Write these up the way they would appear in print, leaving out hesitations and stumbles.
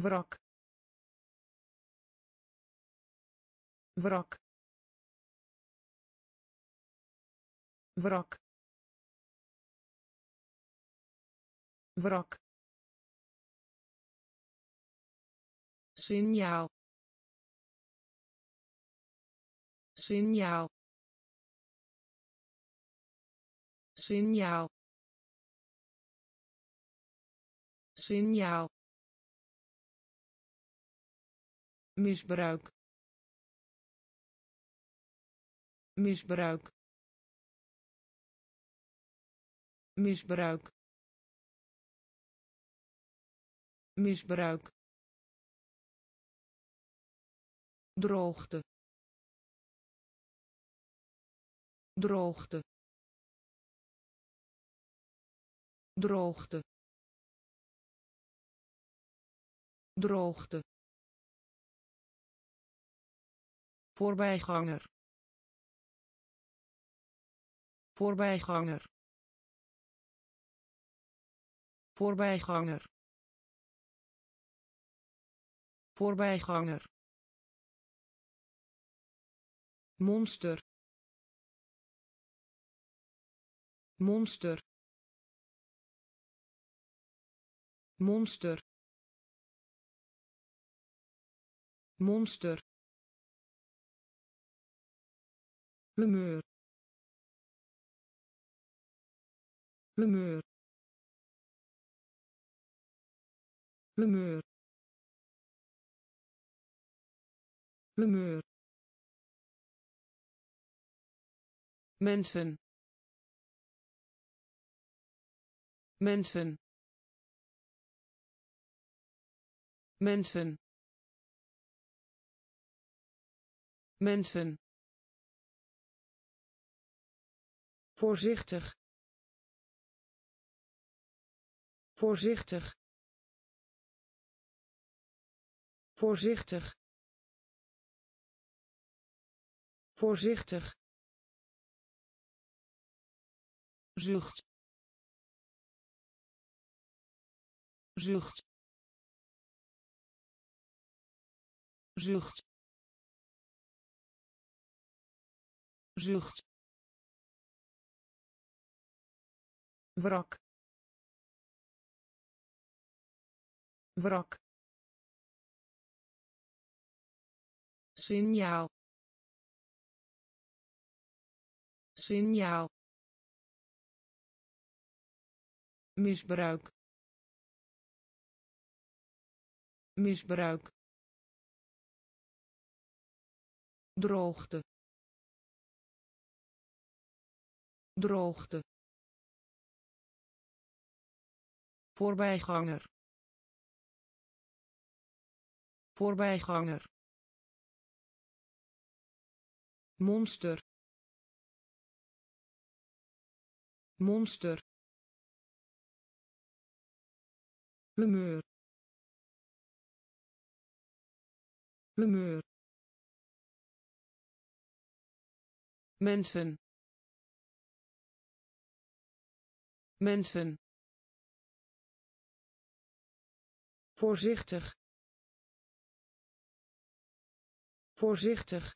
wrak, wrak, wrak, wrak, signaal, signaal, signaal, signaal, misbruik, misbruik, misbruik, misbruik, droogte, droogte, droogte, droogte, voorbijganger, voorbijganger, voorbijganger, voorbijganger, monster, monster, monster, monster, humeur, humeur, humeur, humeur, mensen, mensen, mensen, mensen, voorzichtig, voorzichtig, voorzichtig, voorzichtig, zucht, zucht, zucht, zucht, wrak, wrak, signaal, signaal, misbruik, misbruik, droogte, droogte, voorbijganger, voorbijganger, monster, monster, humeur, humeur, mensen, mensen, voorzichtig, voorzichtig,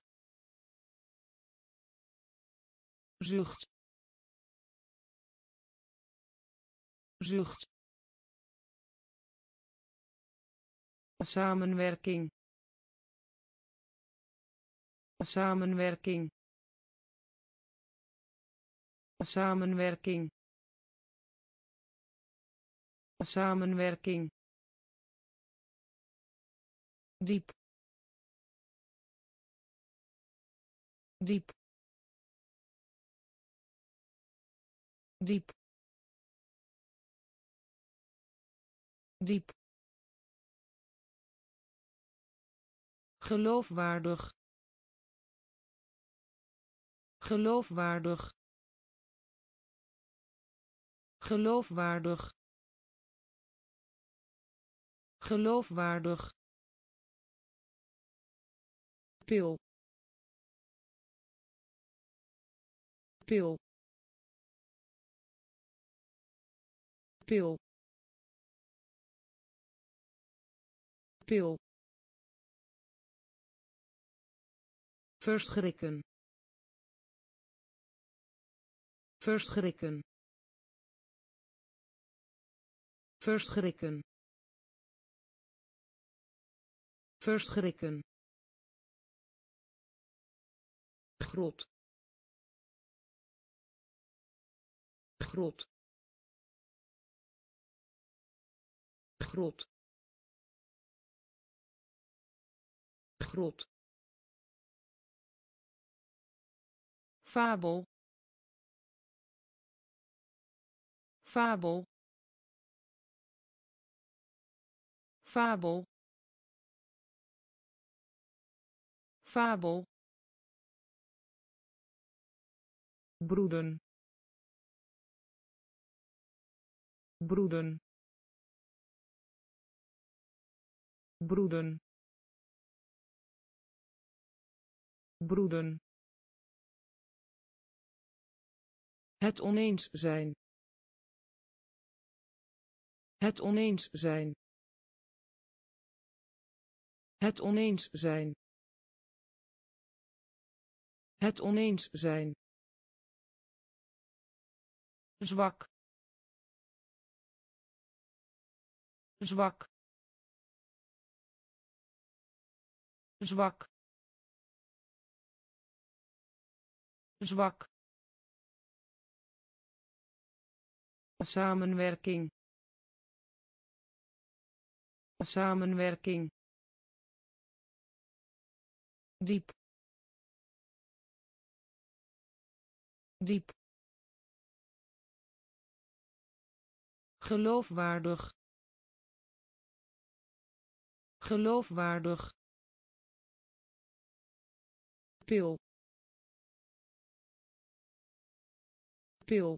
zucht, zucht, samenwerking, samenwerking, samenwerking, samenwerking, diep, diep, diep, diep, geloofwaardig, geloofwaardig, geloofwaardig, geloofwaardig, pil, pil, pil, pil, verschrikken, verschrikken, verschrikken, verschrikken, grot, grot, grot, grot, fabel, fabel, fabel, fabel, broeden, broeden, broeden, broeden, het oneens zijn, het oneens zijn, het oneens zijn, het oneens zijn, zwak, zwak, zwak, zwak, samenwerking, samenwerking, diep, diep, geloofwaardig, geloofwaardig, pil, pil,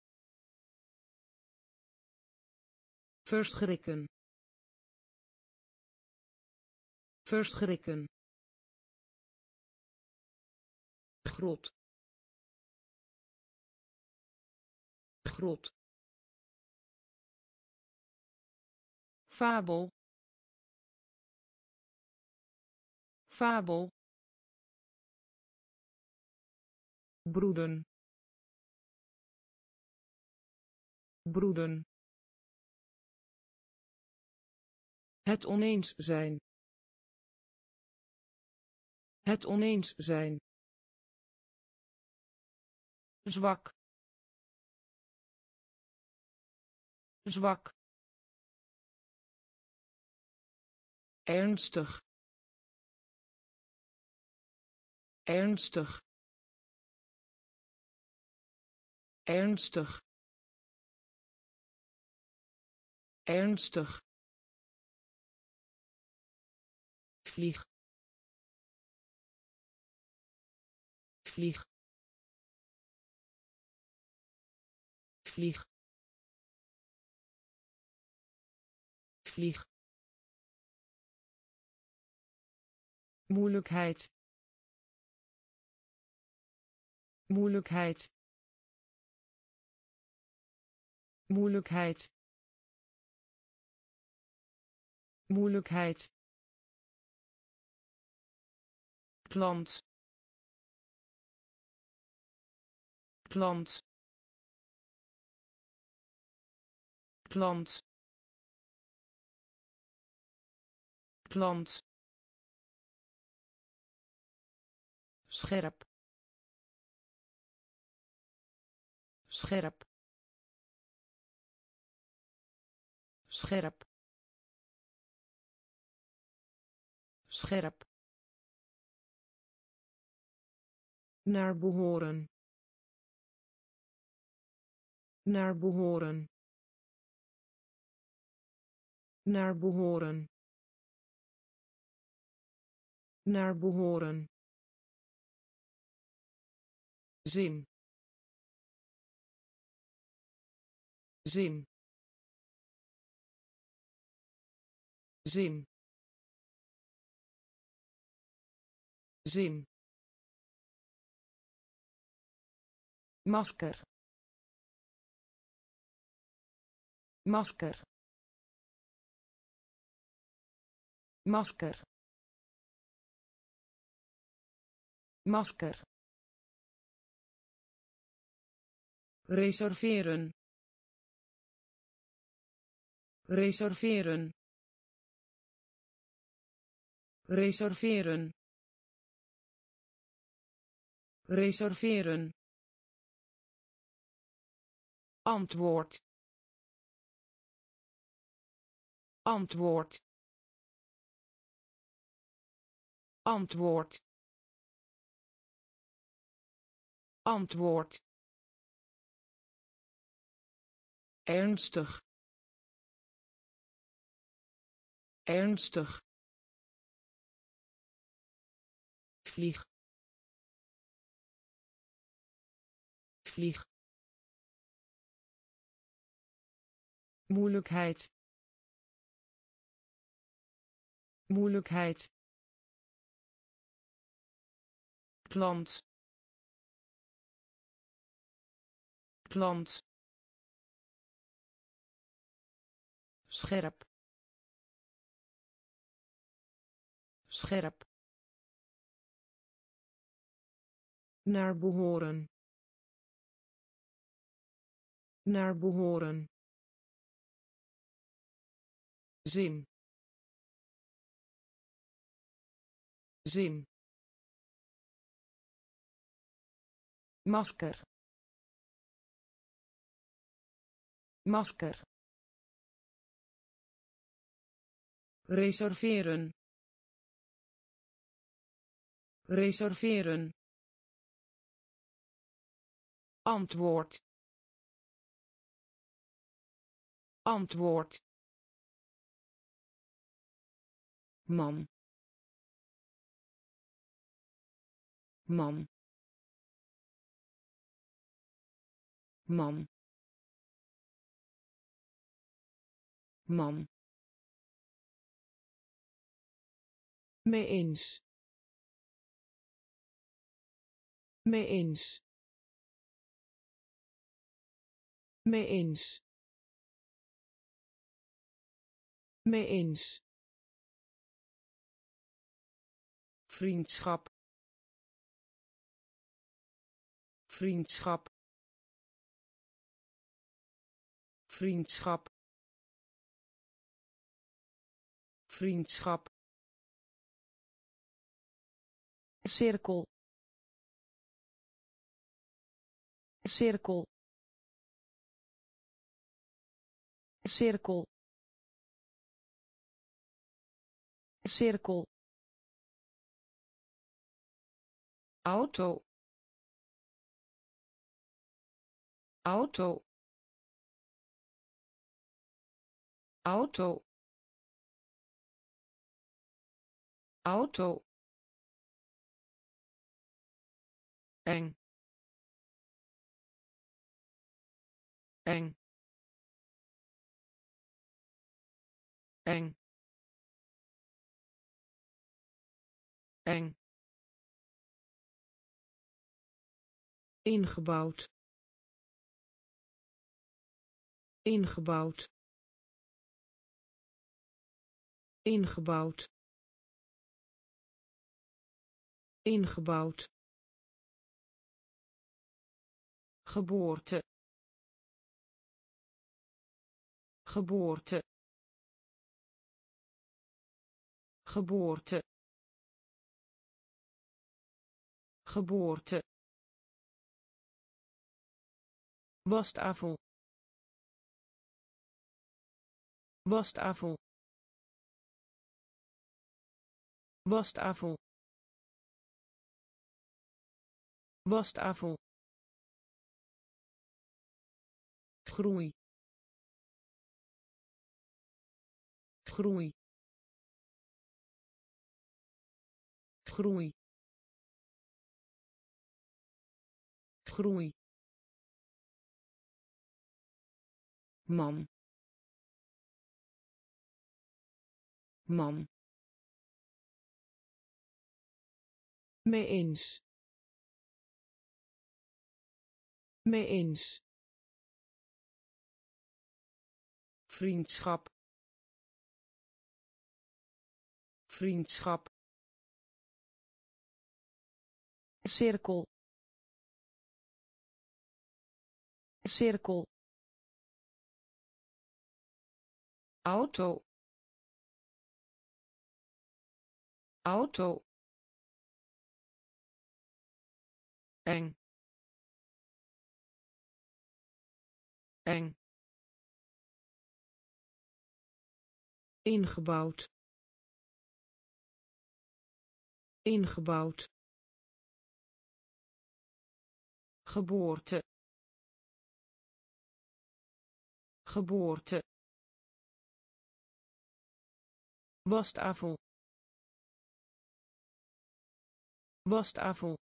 verschrikken, verschrikken, grot, grot, fabel, fabel, broeden, broeden, het oneens zijn, het oneens zijn, zwak, zwak, ernstig, ernstig, ernstig, ernstig, vlieg, vlieg, vlieg, vlieg, moeilijkheid, moeilijkheid, moeilijkheid, moeilijkheid, klant, klant, klant, klant, scherp, scherp, scherp, scherp, naar behoren, naar behoren, naar behoren, naar behoren, zin, zin, zin, zin, masker, masker, masker, masker, reserveren, reserveren, reserveren, reserveren, antwoord, antwoord, antwoord, antwoord, ernstig, ernstig, vlieg, vlieg, moeilijkheid, moeilijkheid, klant, klant, scherp, scherp, naar behoren, naar behoren, zin, zin, masker, masker, reserveren, reserveren, antwoord, antwoord, man, man, man, man, mee eens, mee eens, mee eens, mee eens, vriendschap, vriendschap, vriendschap, vriendschap, cirkel, cirkel, cirkel, cirkel, auto, auto, auto, auto, eng, eng, eng, eng, ingebouwd, ingebouwd, ingebouwd, ingebouwd, geboorte, geboorte, geboorte, geboorte, wastafel, wastafel, wastafel, wastafel, groei, groei, groei, groei, man, man, mee eens, mee eens, vriendschap, vriendschap, cirkel, cirkel, auto, auto, eng, eng, ingebouwd, ingebouwd, geboorte, geboorte, wastafel, wastafel,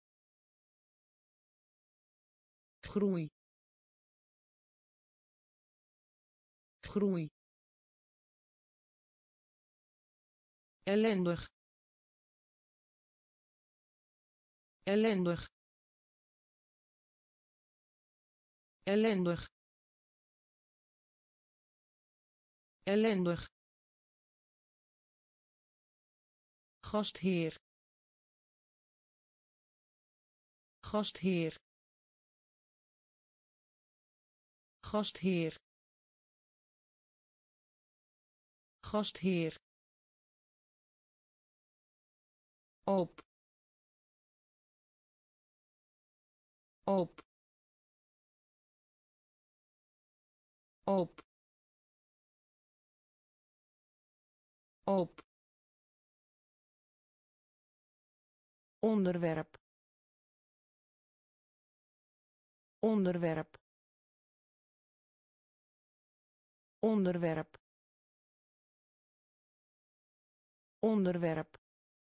groei, groei, ellendig, ellendig, ellendig, ellendig, gastheer, gastheer, gastheer, gastheer, op, op, op, op, onderwerp, onderwerp, onderwerp, onderwerp,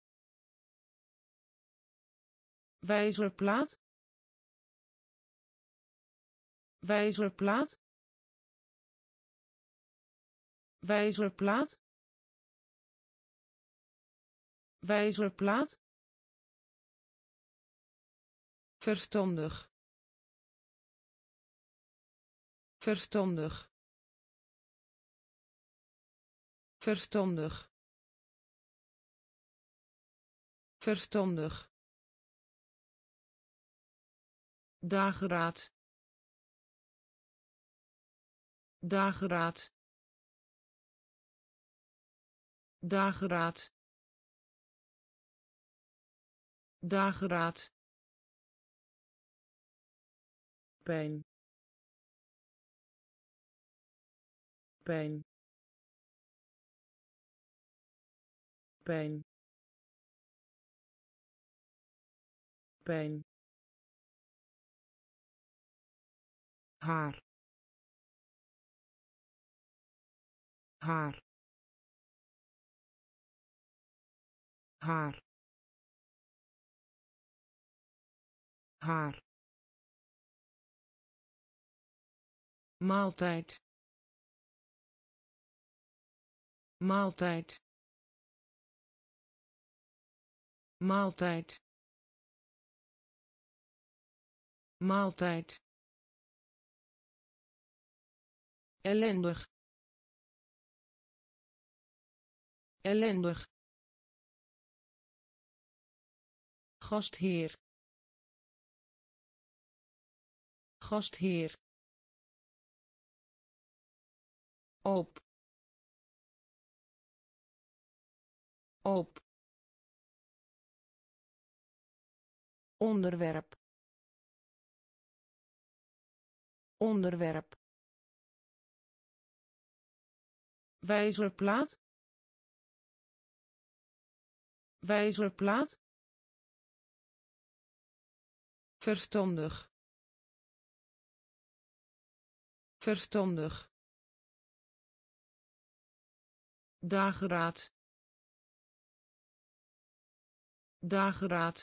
wijzerplaat, wijzerplaat, wijzerplaat, wijzerplaat, verstandig, verstandig, verstandig, verstandig, dageraad, dageraad, dageraad, dageraad, pijn, pijn, pijn, pijn, haar, haar, haar, haar, maaltijd, maaltijd, maaltijd, maaltijd, ellendig, ellendig, gastheer, gastheer, op, op, onderwerp, onderwerp, wijzerplaat, wijzerplaat, verstandig, verstandig, dageraad, dageraad,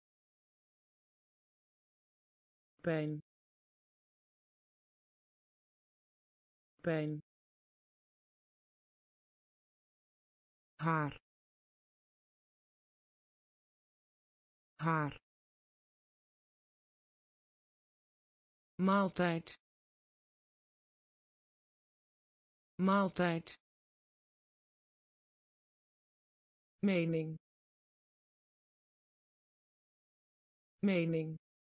pijn, pijn, haar, haar, maaltijd, maaltijd, mening mening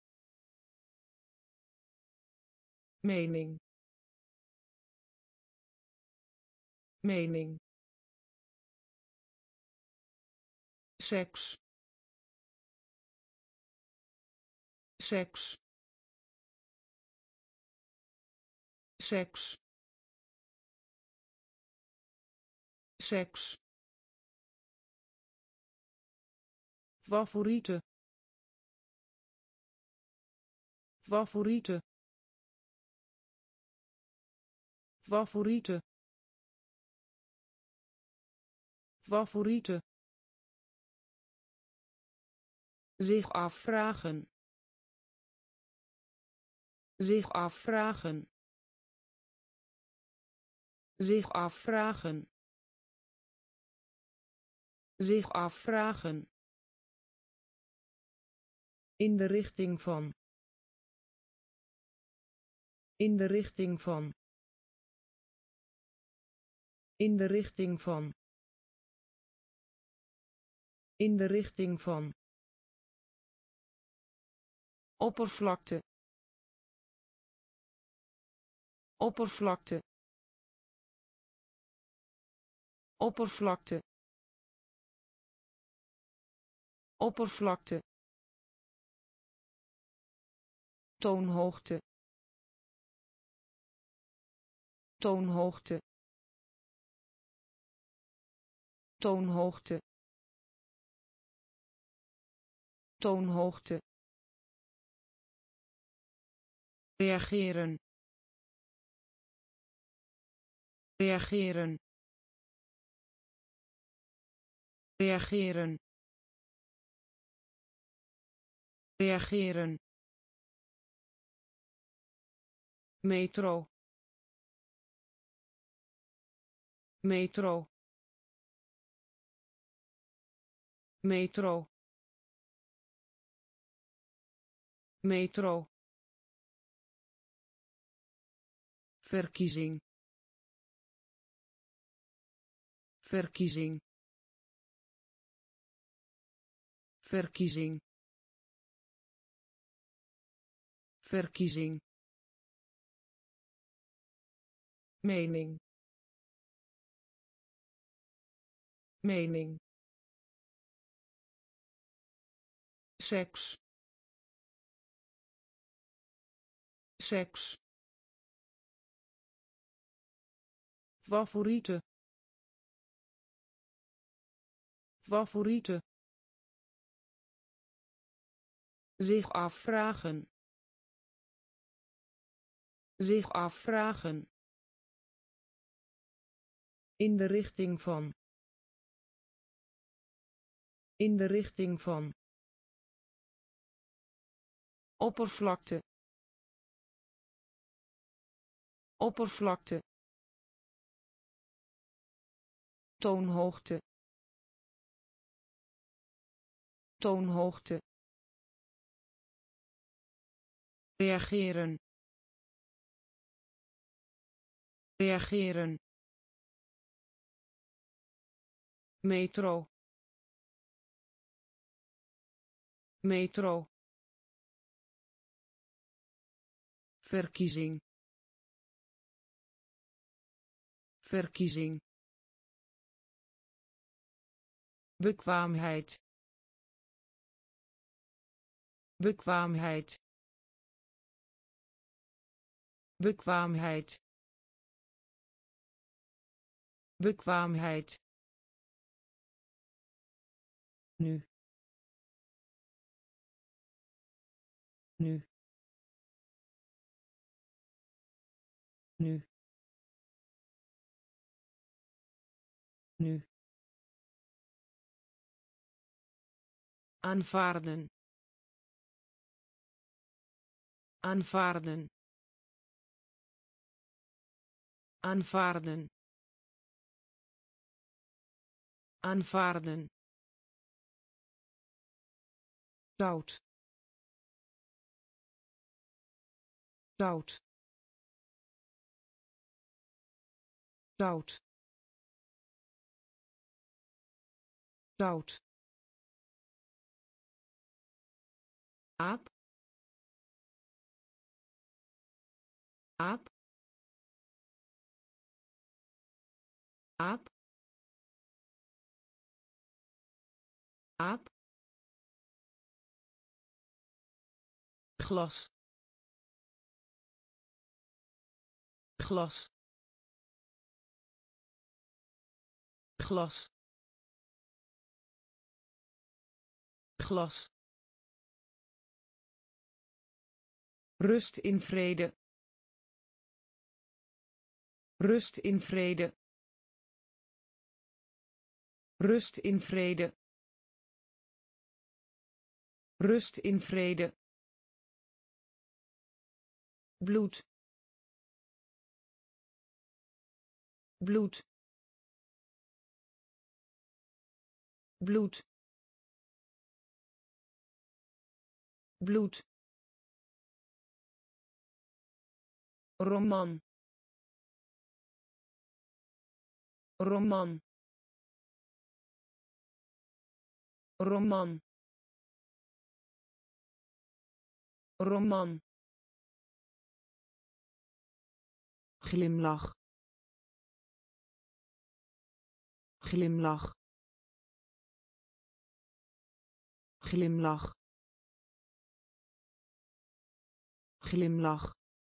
mening mening seks seks seks seks favoriete favoriete favoriete favoriete zich afvragen zich afvragen zich afvragen zich afvragen in de richting van in de richting van in de richting van in de richting van oppervlakte oppervlakte oppervlakte oppervlakte toonhoogte toonhoogte toonhoogte toonhoogte reageren reageren reageren reageren metro metro metro metro verkiezing verkiezing verkiezing verkiezing mening mening seks seks favoriete favoriete zich afvragen zich afvragen in de richting van in de richting van oppervlakte oppervlakte toonhoogte toonhoogte reageren reageren metro metro verkiezing verkiezing bekwaamheid bekwaamheid bekwaamheid bekwaamheid nu nu nu nu aanvaarden aanvaarden aanvaarden aanvaarden zout zout zout zout, aap, aap, aap, aap, glas, glas, glas, glas, rust in vrede, rust in vrede, rust in vrede, rust in vrede, bloed, bloed, bloed, bloed, roman, roman, roman, roman, glimlach, glimlach, glimlach, glimlach,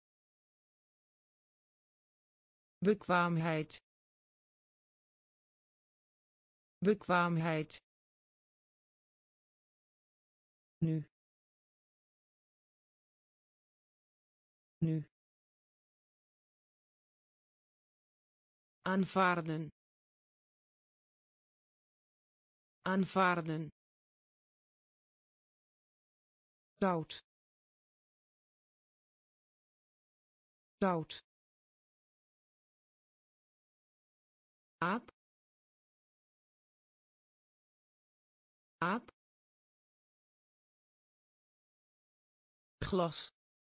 bekwaamheid, bekwaamheid, nu, nu, aanvaarden, aanvaarden, zout, zout, aap, aap, glas,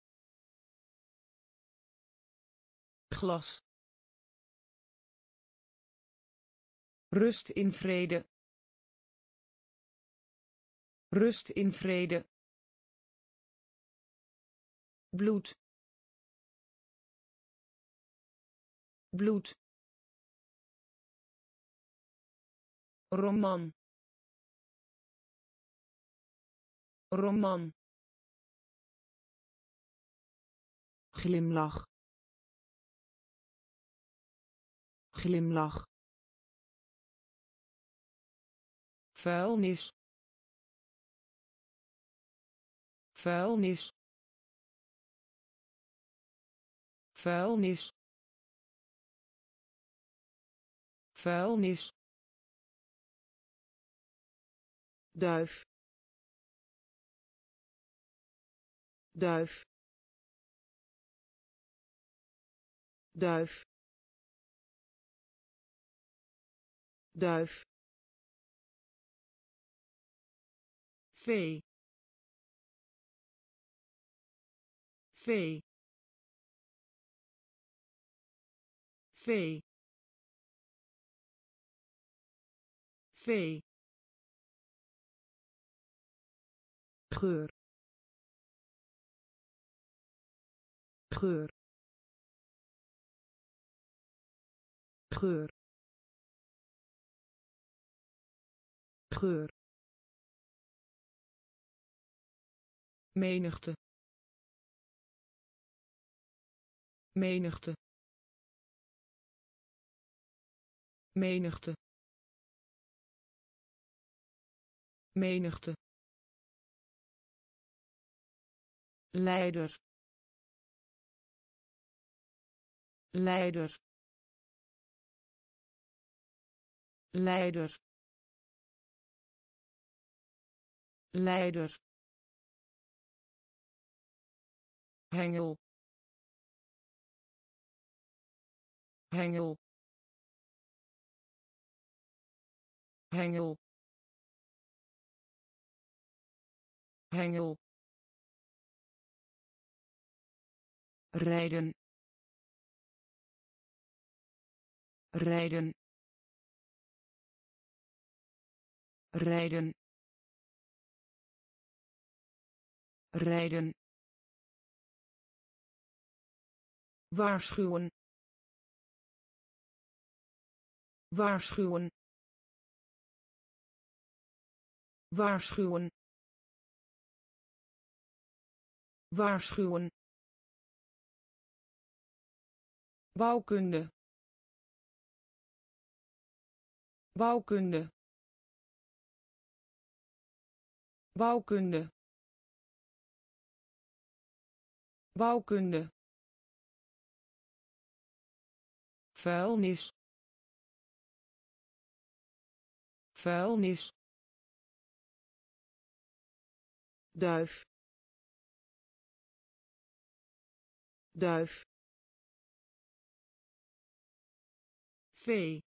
glas, rust in vrede, rust in vrede, bloed, bloed, roman, roman, glimlach, glimlach, vuilnis, vuilnis, vuilnis, vuilnis, duif, duif, duif, duif, vee, vee, vee, vee, geur, geur, geur, geur, menigte, menigte, menigte, menigte, leider, leider, leider, leider, hengel, hengel, hengel, hengel, rijden, rijden, rijden, rijden, waarschuwen, waarschuwen, waarschuwen, waarschuwen, bouwkunde, bouwkunde, bouwkunde, bouwkunde, vuilnis, vuilnis, duif, duif, vee,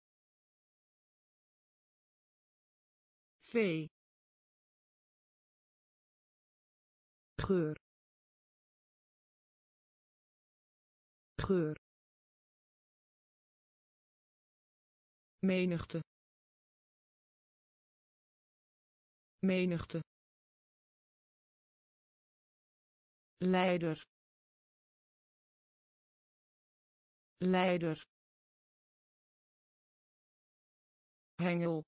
vee, geur, geur, menigte, menigte, leider, leider, hengel,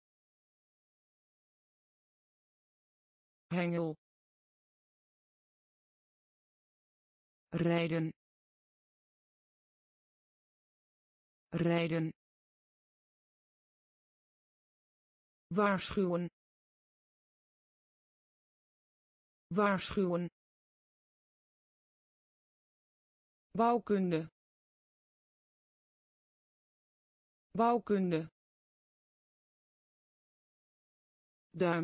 hengel, rijden, rijden, waarschuwen, waarschuwen, bouwkunde, bouwkunde, duim,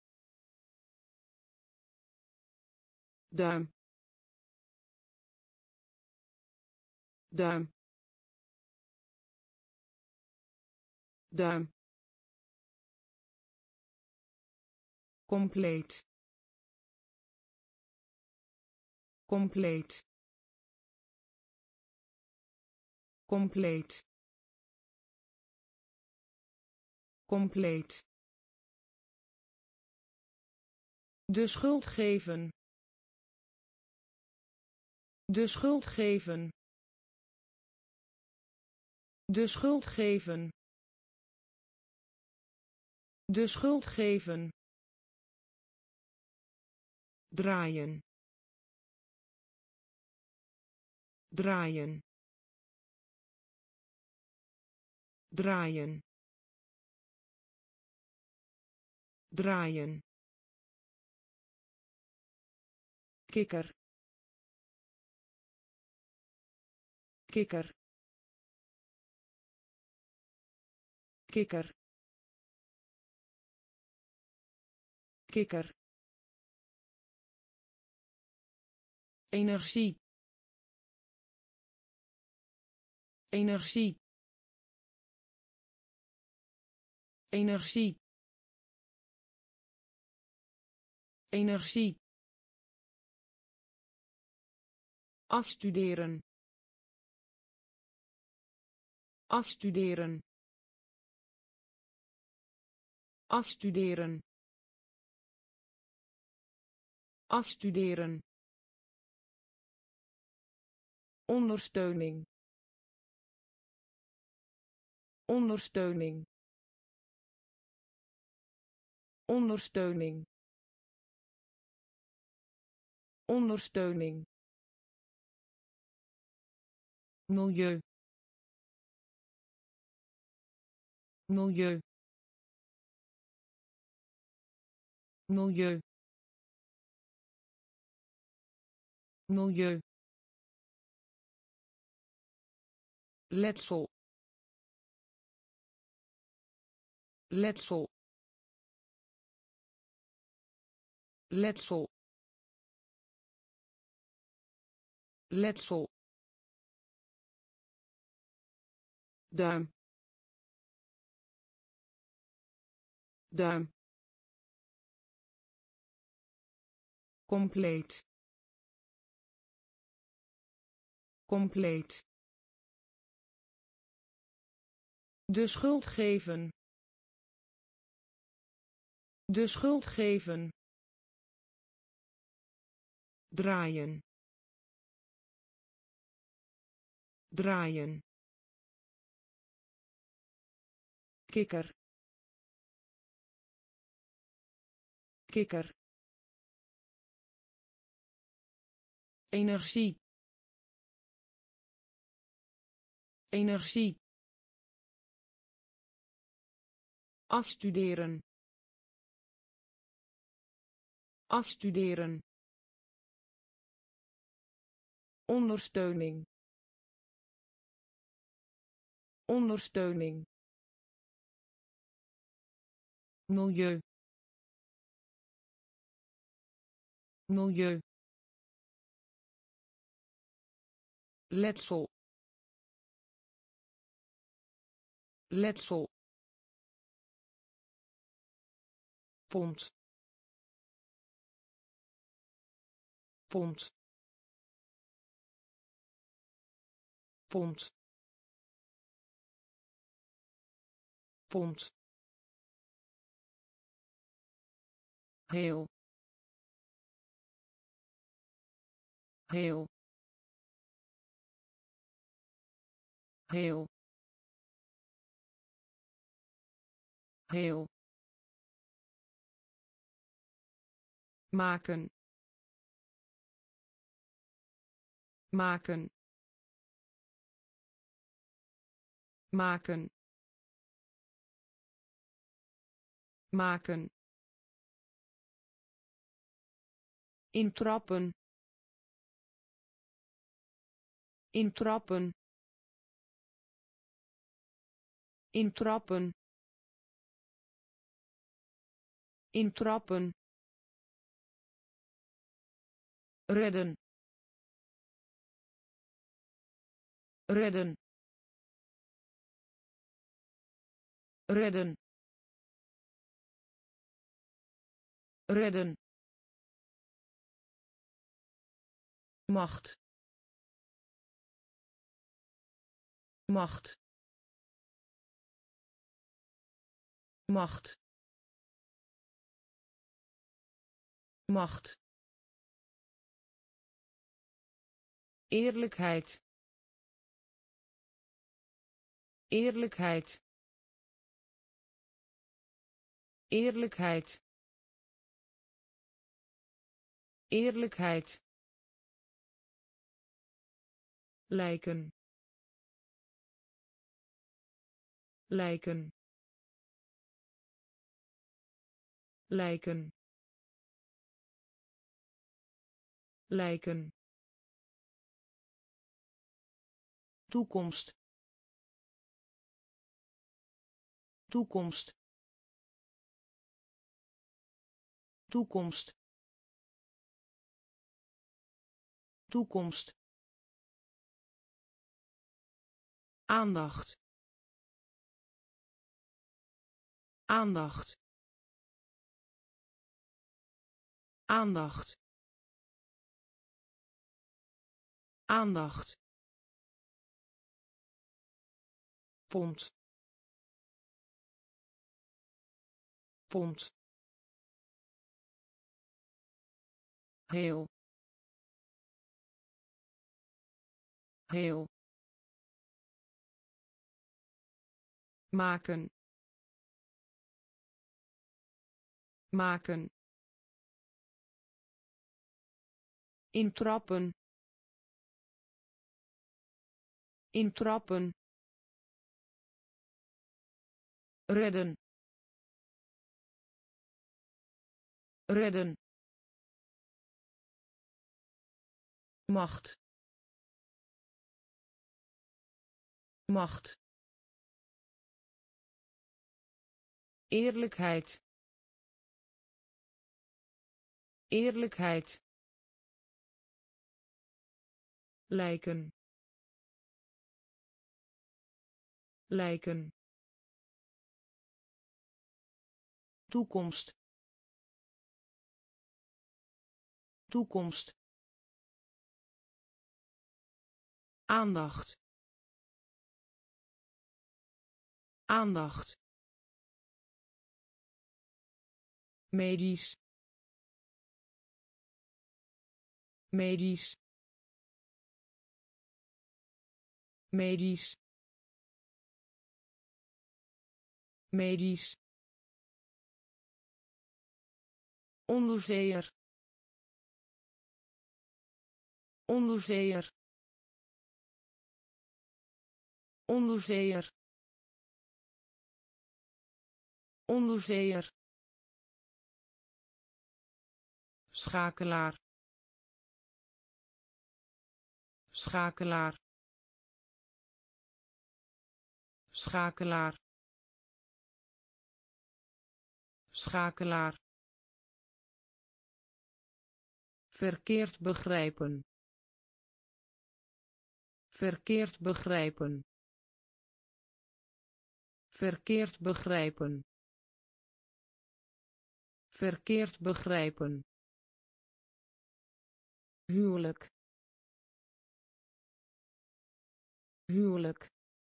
duim, duim, duim, compleet, compleet, compleet, compleet, de schuld geven, de schuld geven, de schuld geven, de schuld geven, draaien, draaien, draaien, draaien, kikker, kikker, kikker, kikker, energie, energie, energie, energie, afstuderen, afstuderen, afstuderen, afstuderen, ondersteuning, ondersteuning, ondersteuning, ondersteuning, milieu, milieu, milieu, milieu, letsel, letsel, letsel, letsel, duim, duim, compleet, compleet, de schuld geven, De schuld geven. Draaien. Draaien. Kikker. Kikker. Energie. Energie. Afstuderen. Afstuderen. Ondersteuning. Ondersteuning. Milieu. Milieu. Letsel. Letsel. Pond. Pond. Pond. Pond. Heel. Heel. Heel. Heel. Maken. Maken. Maken. Maken. Intrappen. Intrappen. Intrappen. Intrappen. Redden. Redden. Redden. Redden. Macht. Macht. Macht. Macht. Eerlijkheid. Eerlijkheid. Eerlijkheid. Eerlijkheid. Lijken. Lijken. Lijken. Lijken. Toekomst. Toekomst. Toekomst. Toekomst. Aandacht. Aandacht. Aandacht. Aandacht. Pond. Pond. Heel. Heel. Maken. Maken. Intrappen. Intrappen. Redden. Redden. Macht. Macht. Eerlijkheid. Eerlijkheid. Lijken. Lijken. Toekomst. Toekomst. Aandacht. Aandacht. medisch medisch medisch medisch onderzeeër onderzeeër onderzeeër onderzeeër schakelaar schakelaar schakelaar schakelaar verkeerd begrijpen verkeerd begrijpen verkeerd begrijpen verkeerd begrijpen huwelijk huwelijk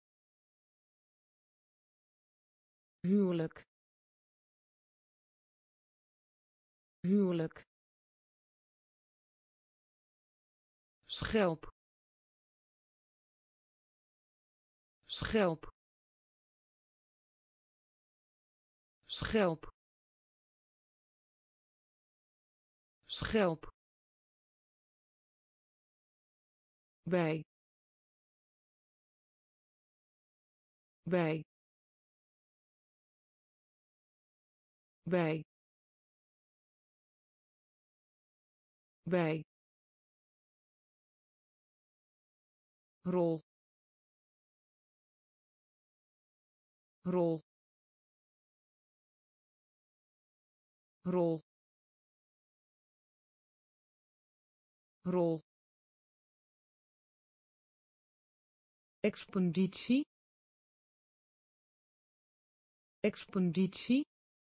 huwelijk huwelijk schelp schelp schelp schelp bij bij bij bij rol rol rol rol expeditie expeditie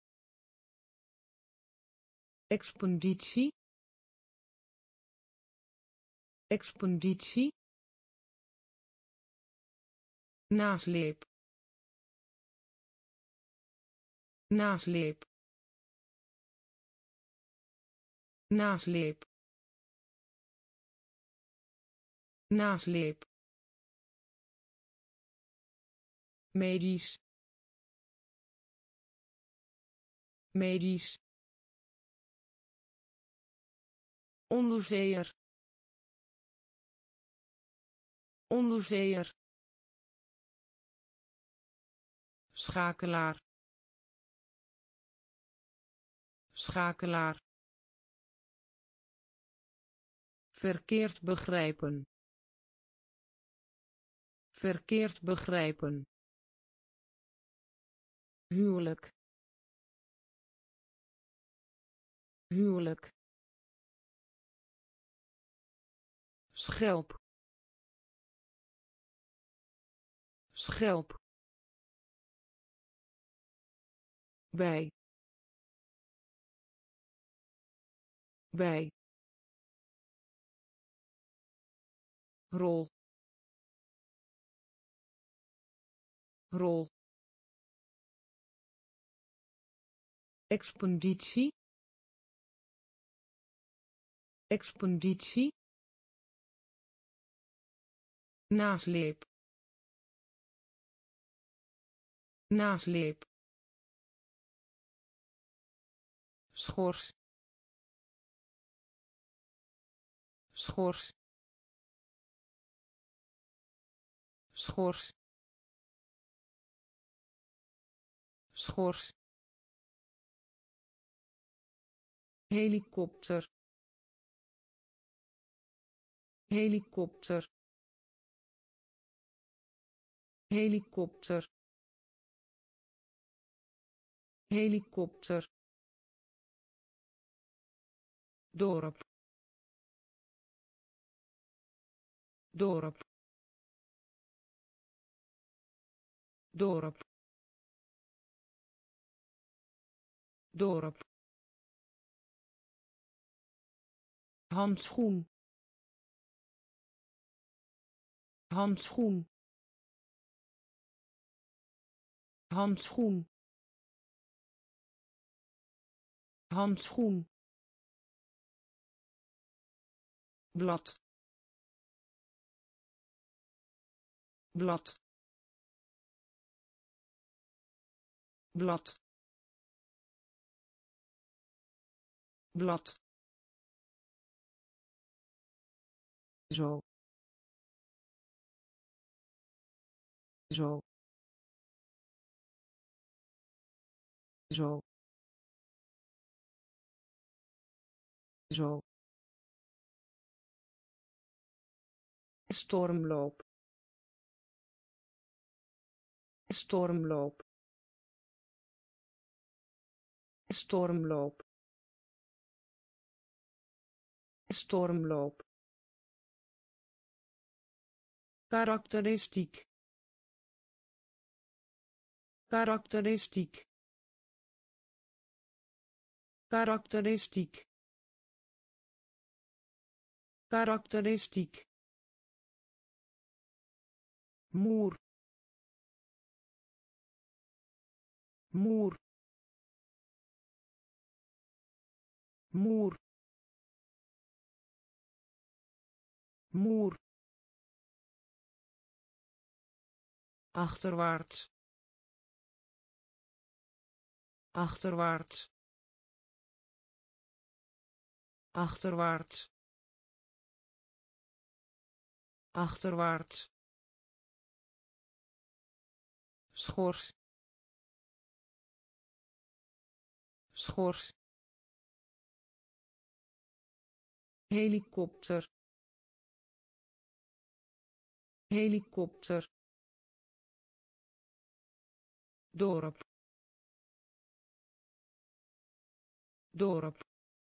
expeditie expeditie nasleep nasleep nasleep nasleep medisch medisch onderzeeër onderzeeër schakelaar schakelaar verkeerd begrijpen verkeerd begrijpen huwelijk huwelijk schelp schelp bij bij rol rol expeditie expeditie nasleep nasleep schors schors schors schors helikopter helikopter helikopter helikopter dorp dorp dorp dorp handschoen handschoen handschoen handschoen blad blad blad blad zo zo zo zo stormloop stormloop stormloop stormloop karakteristiek karakteristiek karakteristiek karakteristiek muur muur muur muur achterwaarts achterwaarts achterwaarts achterwaarts schors schors helikopter helikopter dorp dorp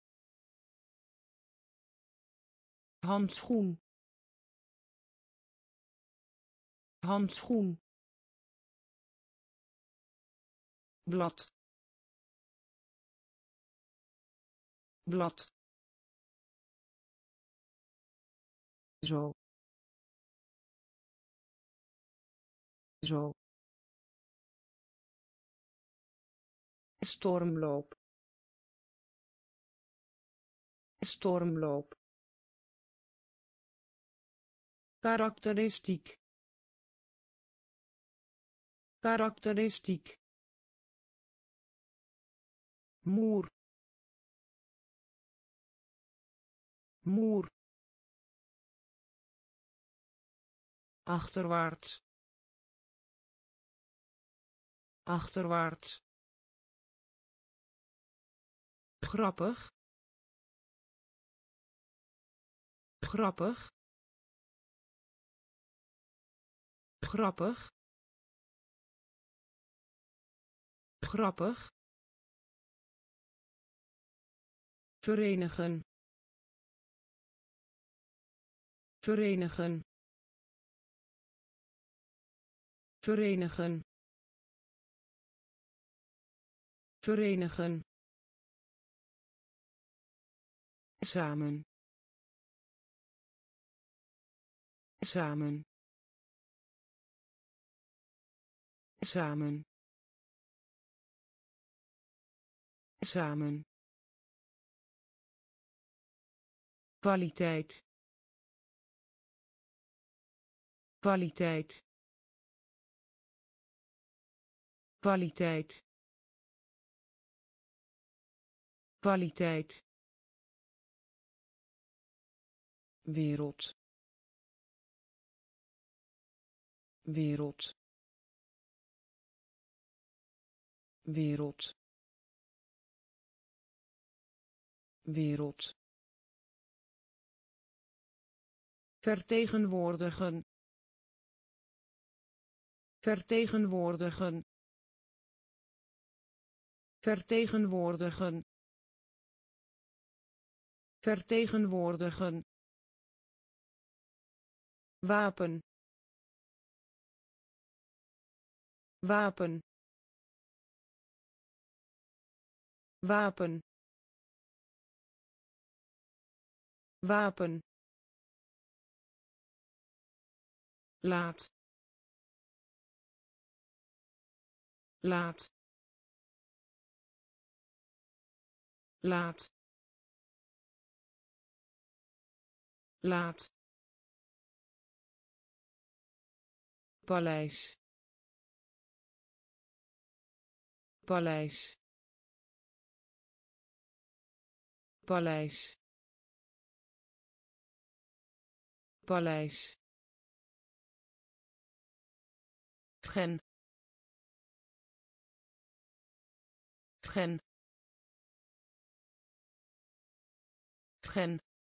handschoen handschoen blad blad zo zo stormloop stormloop karakteristiek karakteristiek muur muur achterwaarts achterwaarts grappig grappig grappig grappig verenigen verenigen verenigen verenigen samen samen samen samen kwaliteit kwaliteit kwaliteit kwaliteit wereld wereld wereld wereld vertegenwoordigen vertegenwoordigen vertegenwoordigen vertegenwoordigen wapen wapen wapen wapen laat laat laat, laat, paleis, paleis, paleis, paleis, gen, gen, gen,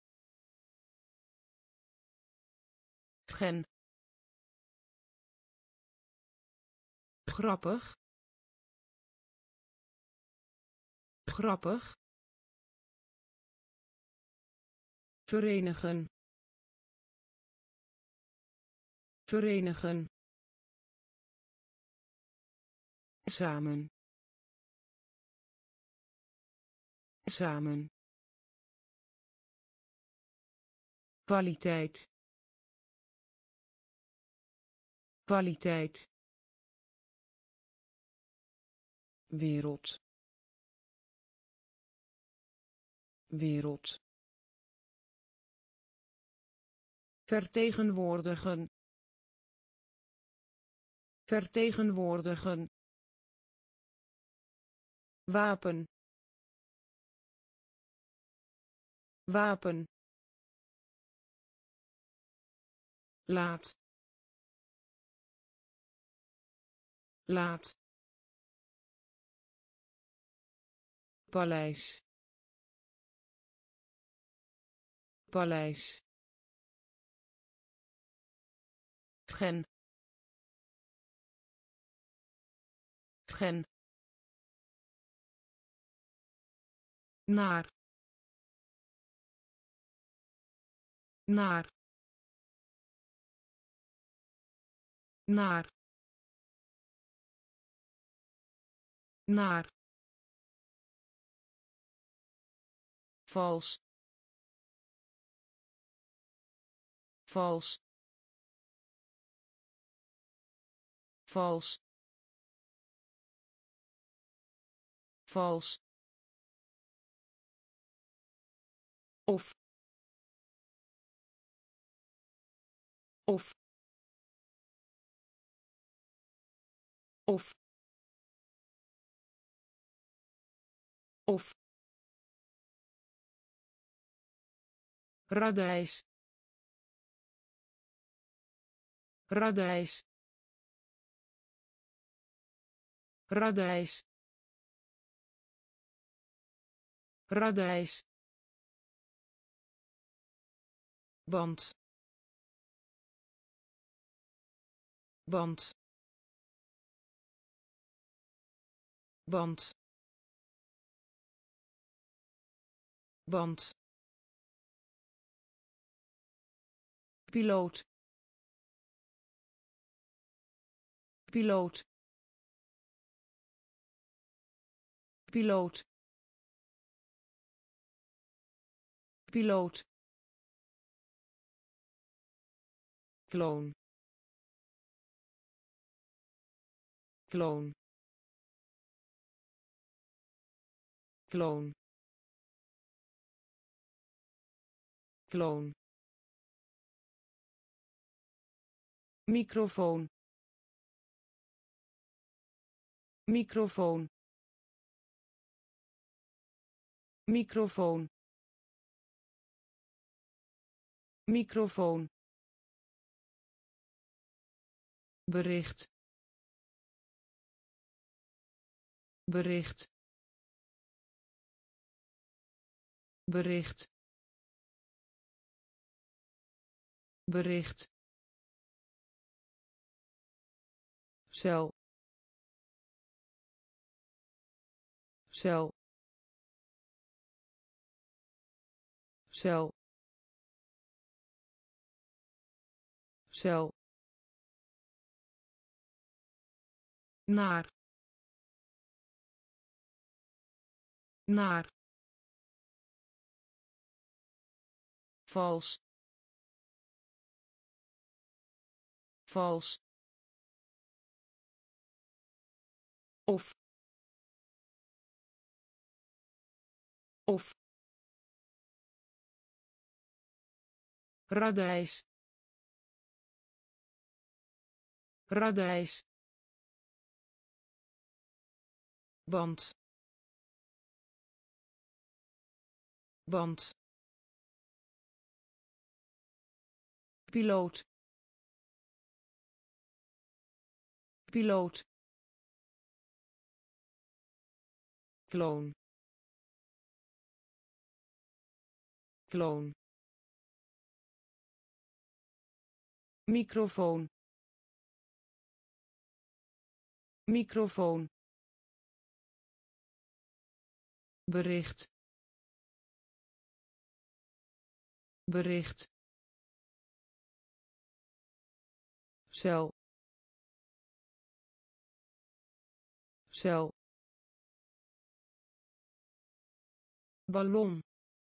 gen, grappig, grappig, verenigen, verenigen, samen, samen, kwaliteit, kwaliteit, wereld, wereld, vertegenwoordigen, vertegenwoordigen, wapen, wapen, laat, laat, paleis, paleis, gen, gen, naar, naar, naar, naar, vals, vals, vals, vals, of, of, of, of, radijs, radijs, radijs, radijs, band, band, band, band, piloot, piloot, piloot, piloot, kloon, kloon, kloon, kloon, microfoon, microfoon, microfoon, microfoon, bericht, bericht, bericht, bericht, cel, cel, cel, cel, naar, naar, vals, vals, of, of radijs radijs band band piloot piloot kloon kloon microfoon microfoon bericht bericht cel cel ballon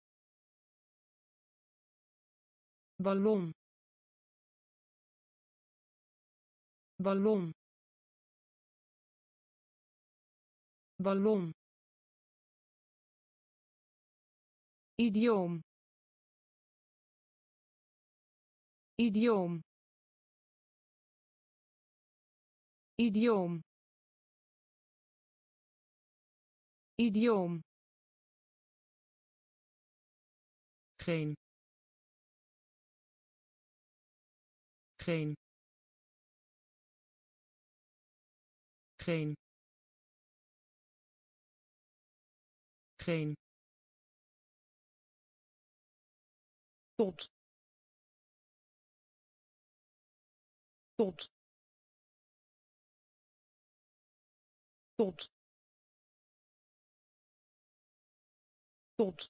ballon ballon ballon idioom idioom idioom idioom geen geen geen geen tot tot tot tot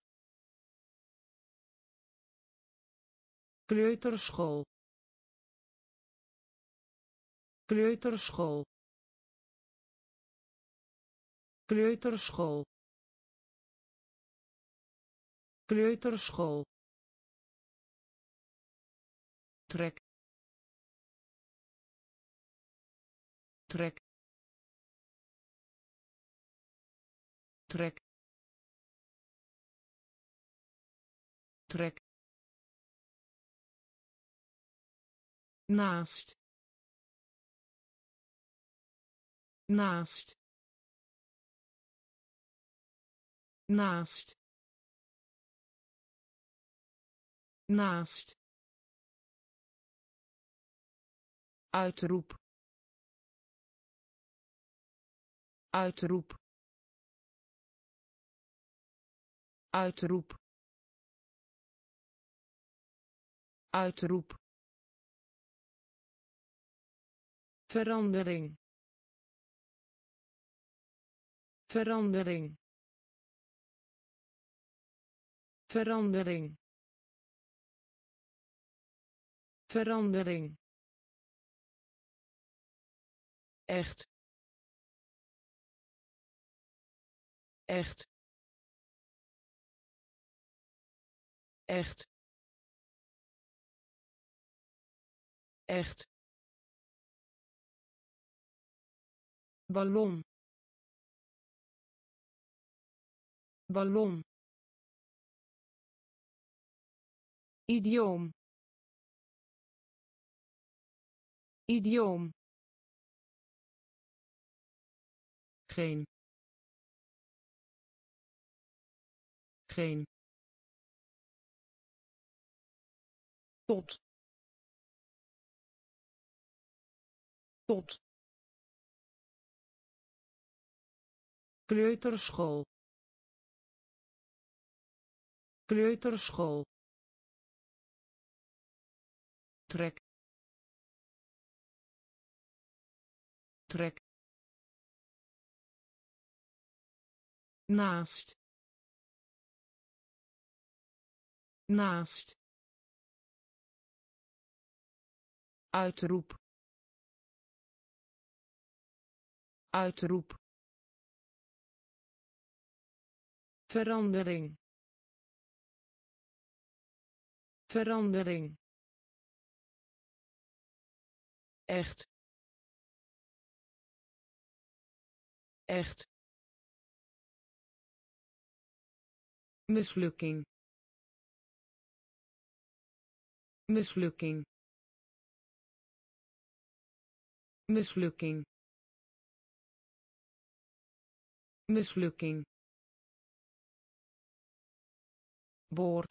kleuterschool kleuterschool kleuterschool kleuterschool trek trek trek trek naast naast naast naast uitroep uitroep uitroep uitroep verandering verandering verandering verandering echt echt echt echt ballon ballon idioom idioom geen geen tot tot kleuterschool kleuterschool trek trek naast naast uitroep uitroep verandering verandering echt echt mislukking mislukking mislukking mislukking boord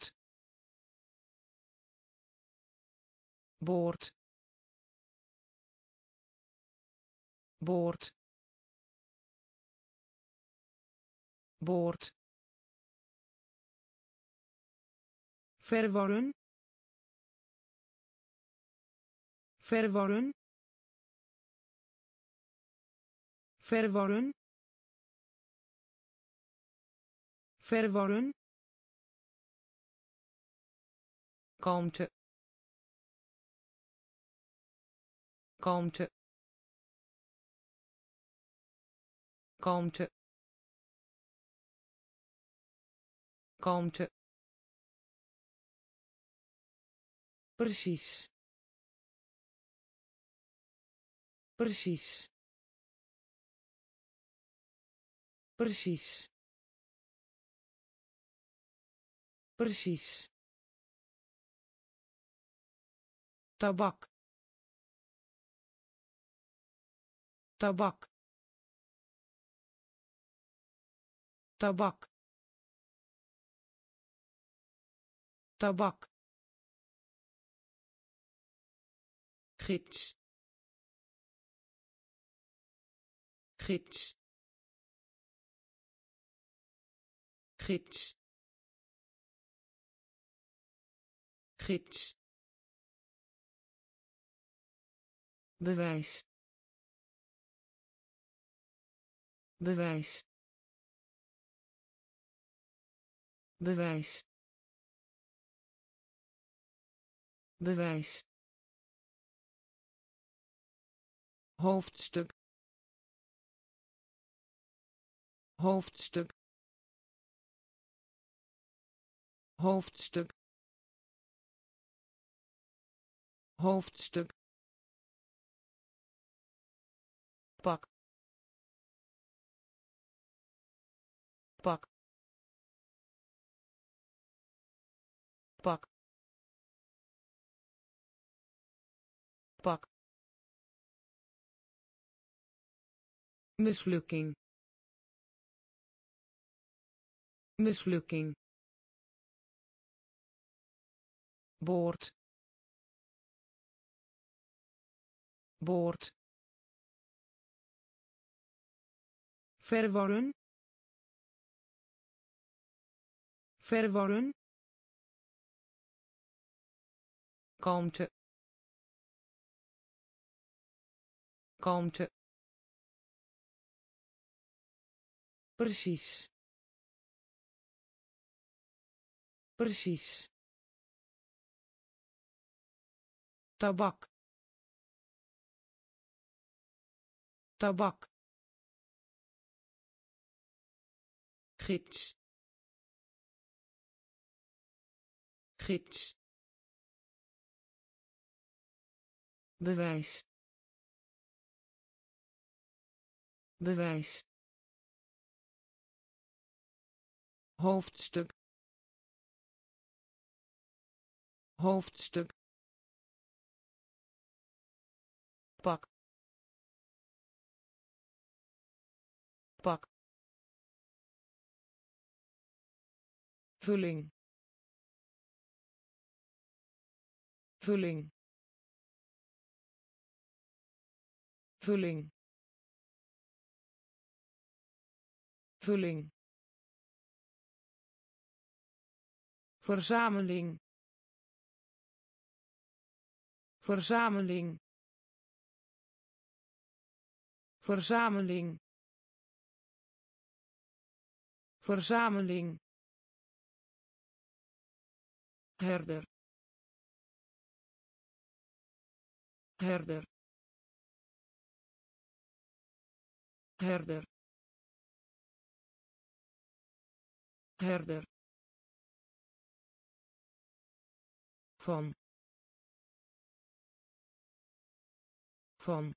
boord boord boord verwarren verwarren verwarren verwarren kalmte kalmte kalmte kalmte precies precies precies precies tabak tabak tabak tabak gids gids gids gids bewijs bewijs bewijs bewijs hoofdstuk hoofdstuk hoofdstuk hoofdstuk pak pak pak pak mislukking mislukking boord boord verwarren verwarren kalmte kalmte precies precies tabak tabak gids gids bewijs bewijs hoofdstuk hoofdstuk pak pak vulling vulling vulling vulling verzameling verzameling verzameling verzameling herder herder herder herder van van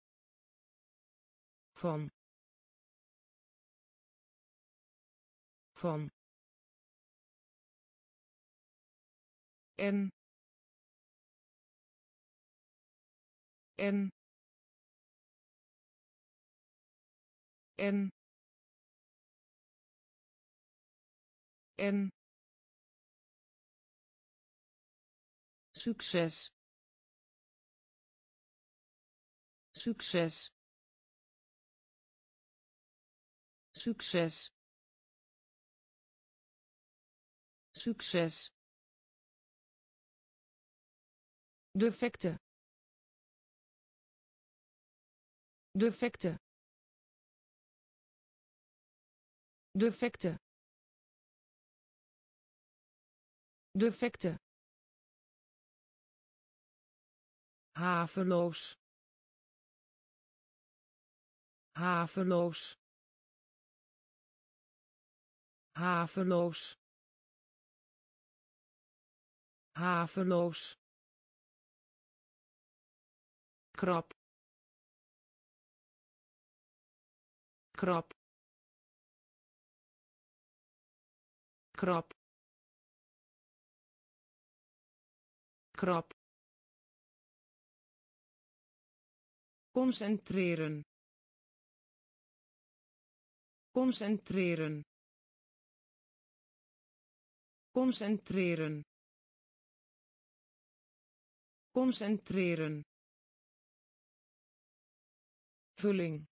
van van en en en en succes succes succes succes defecte defecte defecte defecte haveloos haveloos haveloos haveloos krap krap krap krap concentreren concentreren concentreren concentreren vulling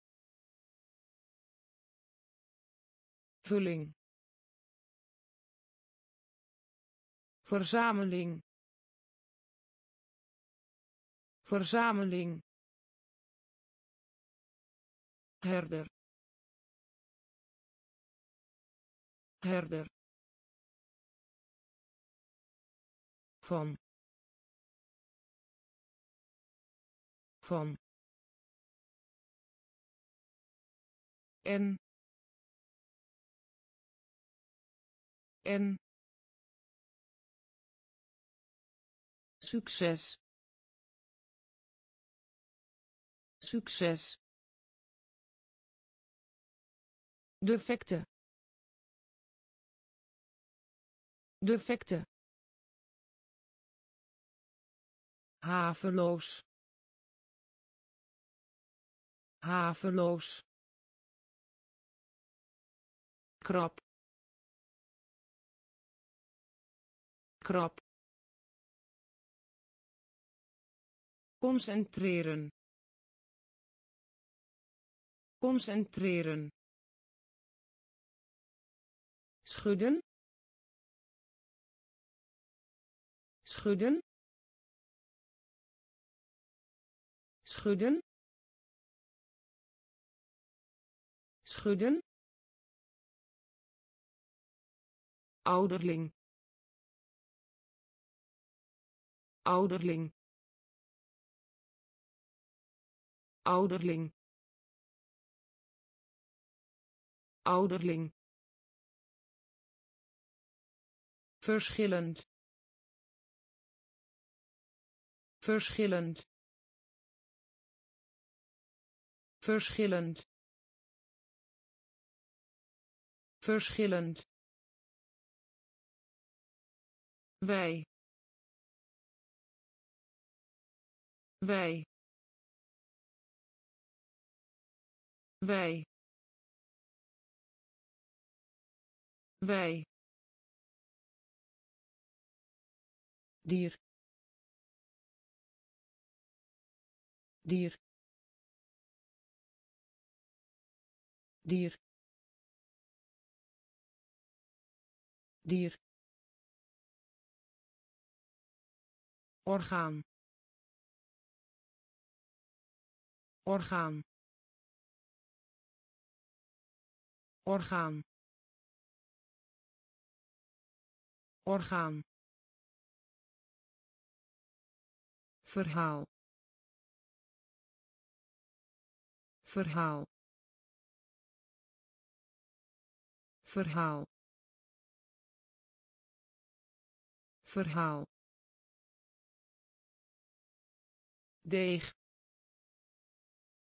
vulling verzameling verzameling herder herder van en succes succes defecte defecte haveloos haveloos krap krap concentreren concentreren schudden schudden schudden schudden ouderling ouderling ouderling ouderling verschillend verschillend verschillend verschillend wij wij wij wij dier dier dier dier orgaan orgaan orgaan orgaan verhaal verhaal verhaal verhaal deeg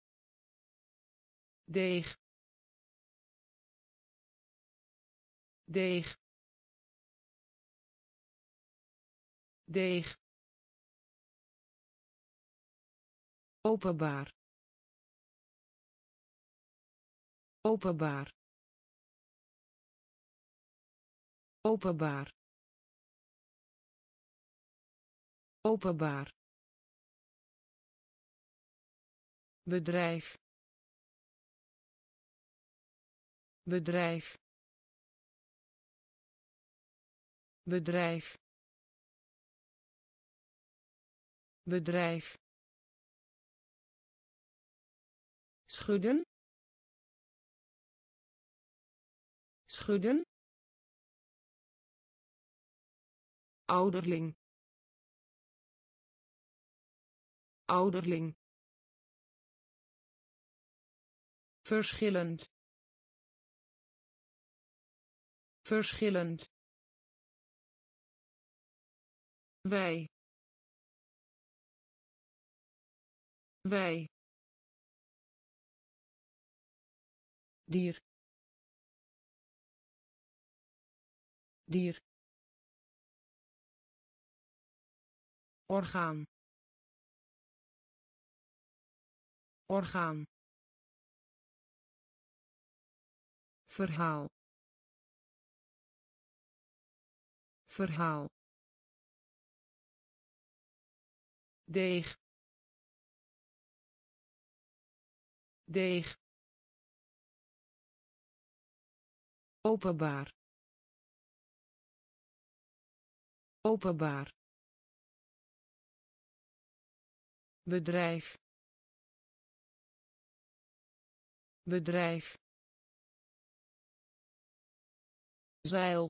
deeg deeg, deeg, openbaar, openbaar, openbaar, openbaar, bedrijf, bedrijf, bedrijf, bedrijf, schudden, schudden, ouderling, ouderling, verschillend, verschillend, wij, wij, dier, dier, orgaan, orgaan, verhaal, verhaal, deeg, deeg, openbaar, openbaar, bedrijf, bedrijf, zeil,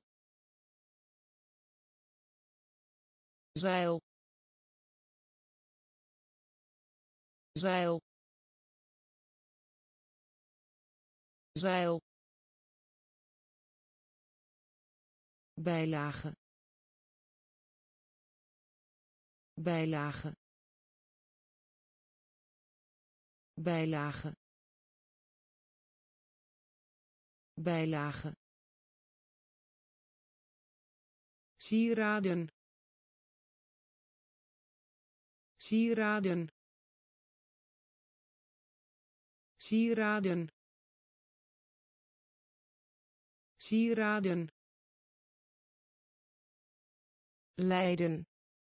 zeil, zeil, zeil, bijlage, bijlage, bijlage, bijlage, sieraden, sieraden, sieraden, sieraden, lijden,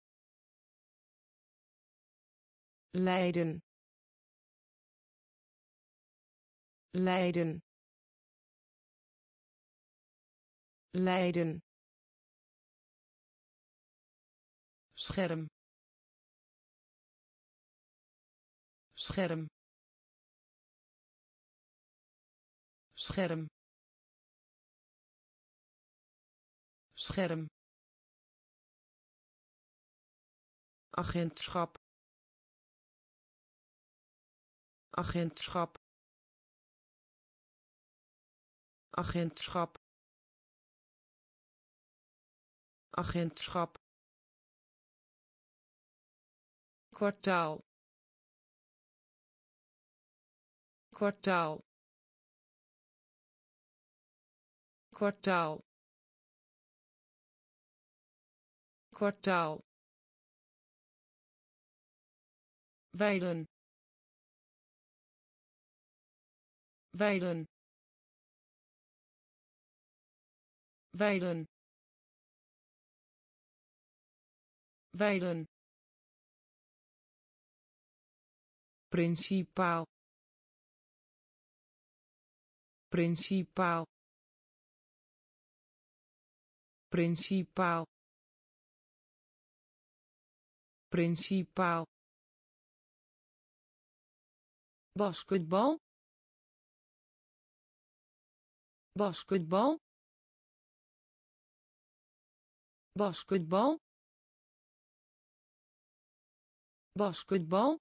lijden, lijden, lijden, scherm, scherm, scherm, scherm, agentschap, agentschap, agentschap, agentschap, kwartaal, kwartaal, kwartaal, kwartaal, wijlen, wijlen, wijlen, wijlen, principaal, principaal, principaal, principaal, basketbal, basketbal, basketbal, basketbal,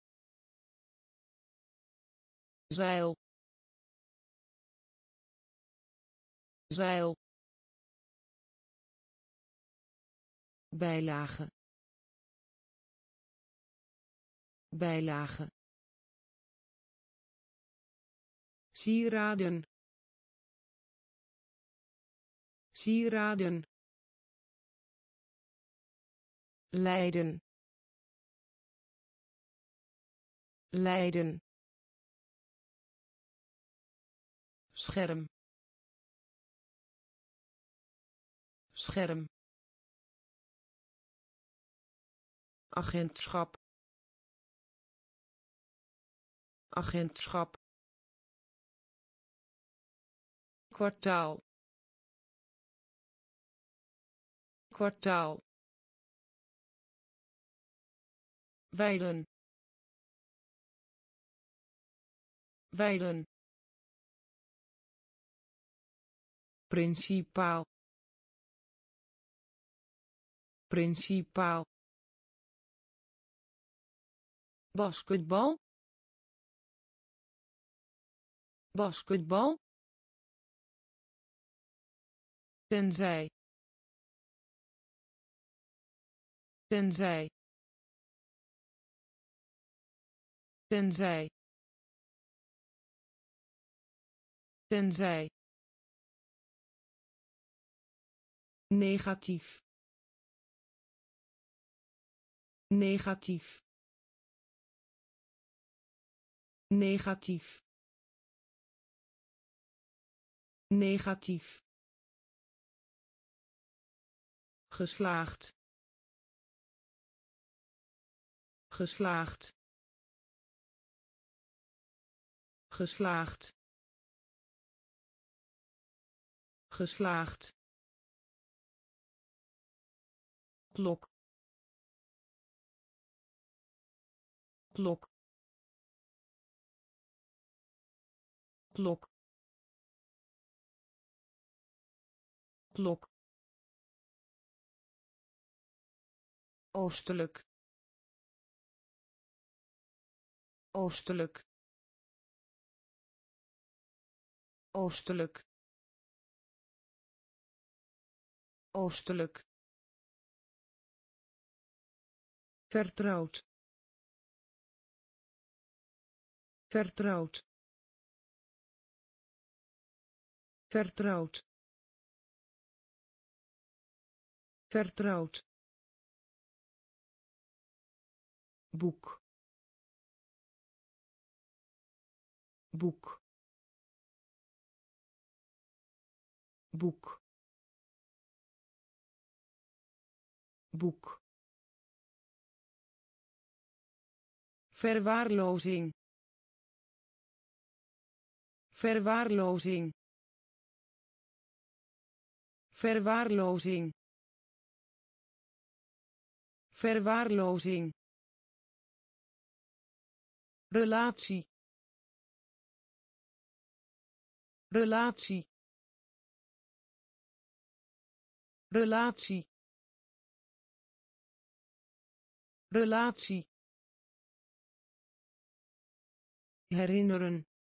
zeil, zeil, bijlage, bijlage, sieraden, sieraden, lijden, lijden, scherm, scherm, agentschap, agentschap, kwartaal, kwartaal, wijlen, wijlen, principaal, principaal, basketbal, basketbal, tenzij, tenzij, tenzij, tenzij, negatief, negatief, negatief, negatief, geslaagd, geslaagd, geslaagd, geslaagd, klok, klok, klok, klok, oostelijk, oostelijk, oostelijk, oostelijk, vertrouwd, vertrouwd, vertrouwd, vertrouwd, boek, boek, boek, boek, verwaarlozing, verwaarlozing, verwaarlozing, verwaarlozing, relatie, relatie, relatie, relatie, herinneren,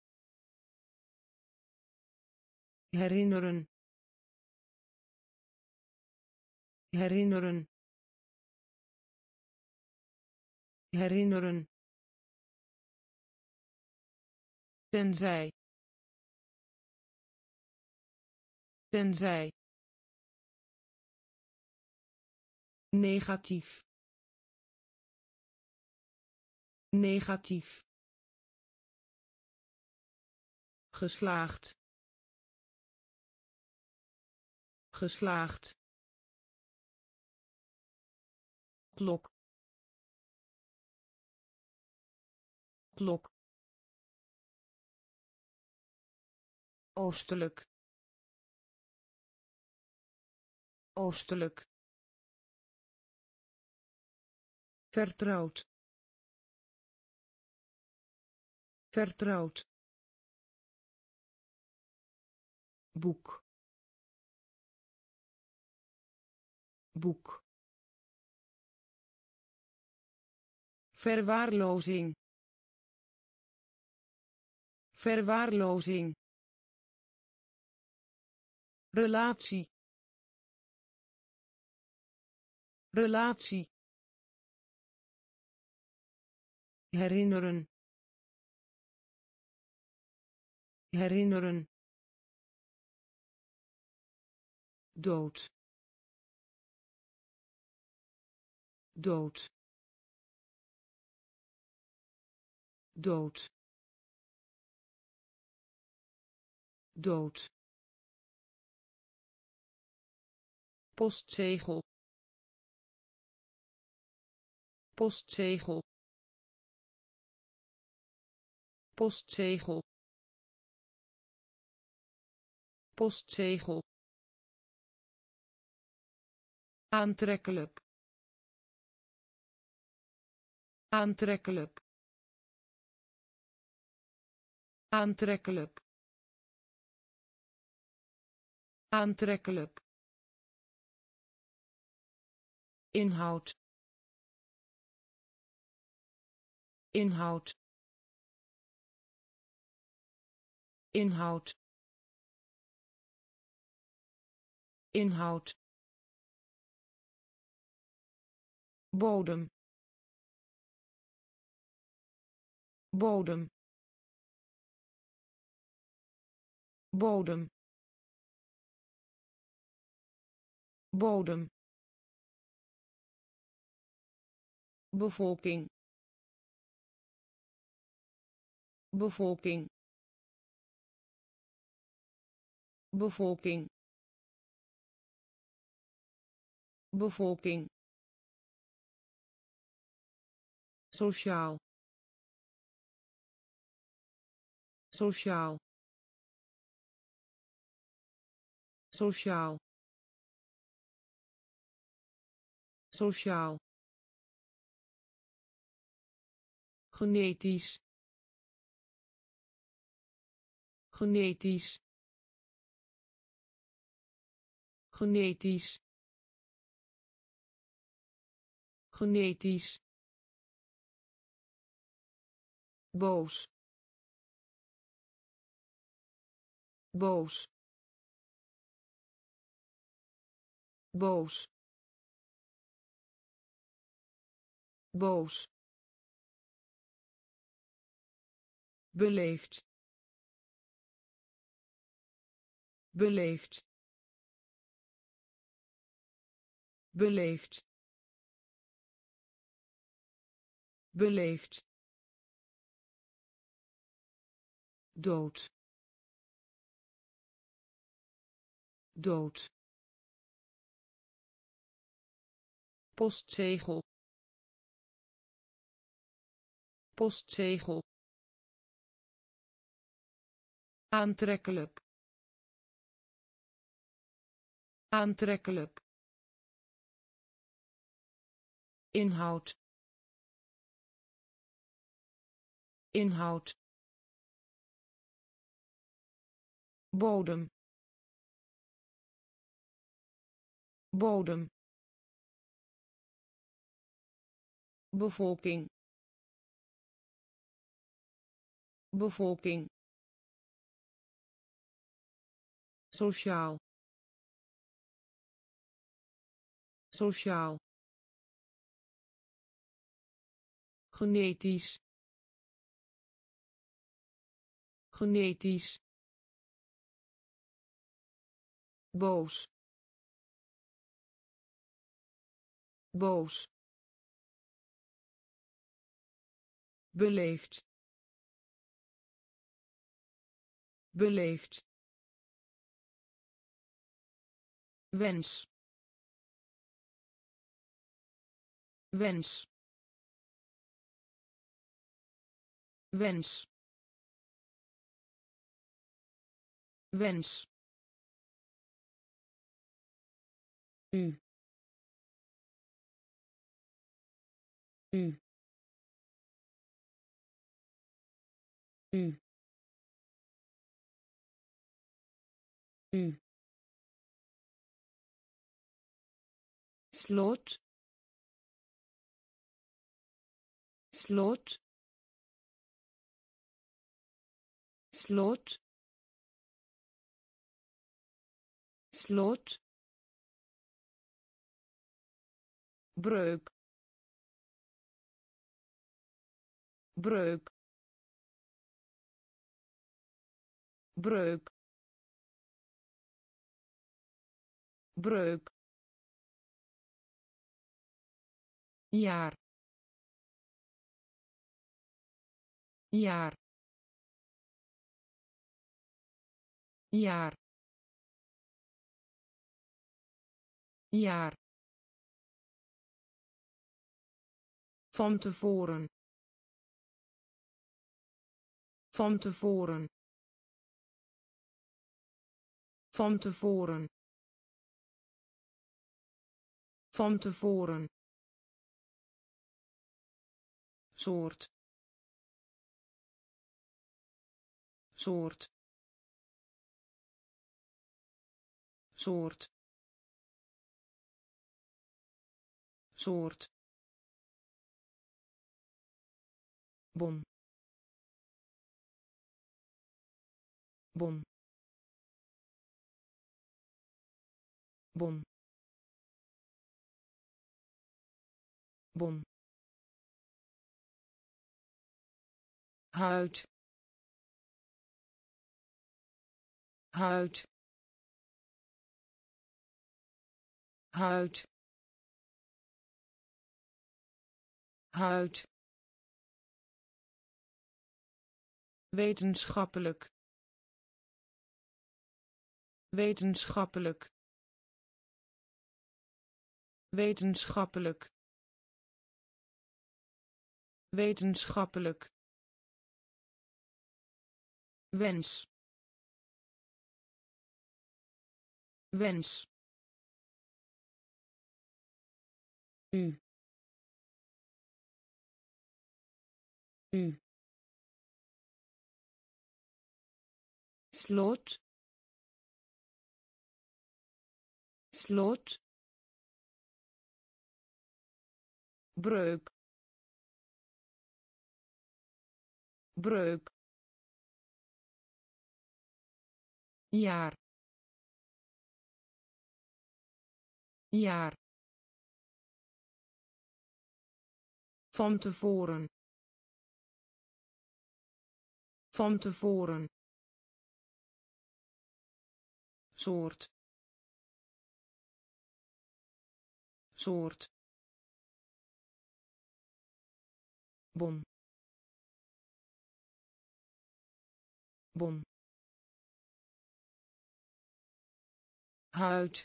herinneren, herinneren, herinneren, tenzij, tenzij, negatief, negatief, geslaagd, geslaagd, klok, klok, oostelijk, oostelijk, vertrouwd, vertrouwd, boek, boek, verwaarlozing, verwaarlozing, relatie, relatie, herinneren, herinneren, dood dood dood dood postzegel postzegel postzegel postzegel aantrekkelijk aantrekkelijk aantrekkelijk aantrekkelijk inhoud inhoud inhoud inhoud bodem bodem bodem bodem bevolking bevolking bevolking bevolking sociaal sociaal sociaal sociaal genetisch genetisch genetisch genetisch boos boos boos boos beleefd beleefd beleefd beleefd dood dood postzegel postzegel aantrekkelijk aantrekkelijk inhoud inhoud bodem bodem bevolking bevolking sociaal sociaal genetisch genetisch boos boos beleefd beleefd wens wens wens wens u u u u slot slot slot slot breuk breuk breuk breuk, jaar, jaar, jaar, jaar, van tevoren, van tevoren, van tevoren, van tevoren, soort, soort, soort, soort, bom, bom, bom, bom, huid, huid, huid, huid, wetenschappelijk, wetenschappelijk, wetenschappelijk, wetenschappelijk, wens, wens, u, u, slot, slot, breuk, breuk, jaar, jaar, van tevoren, van tevoren, soort, soort, bom, bom, huid,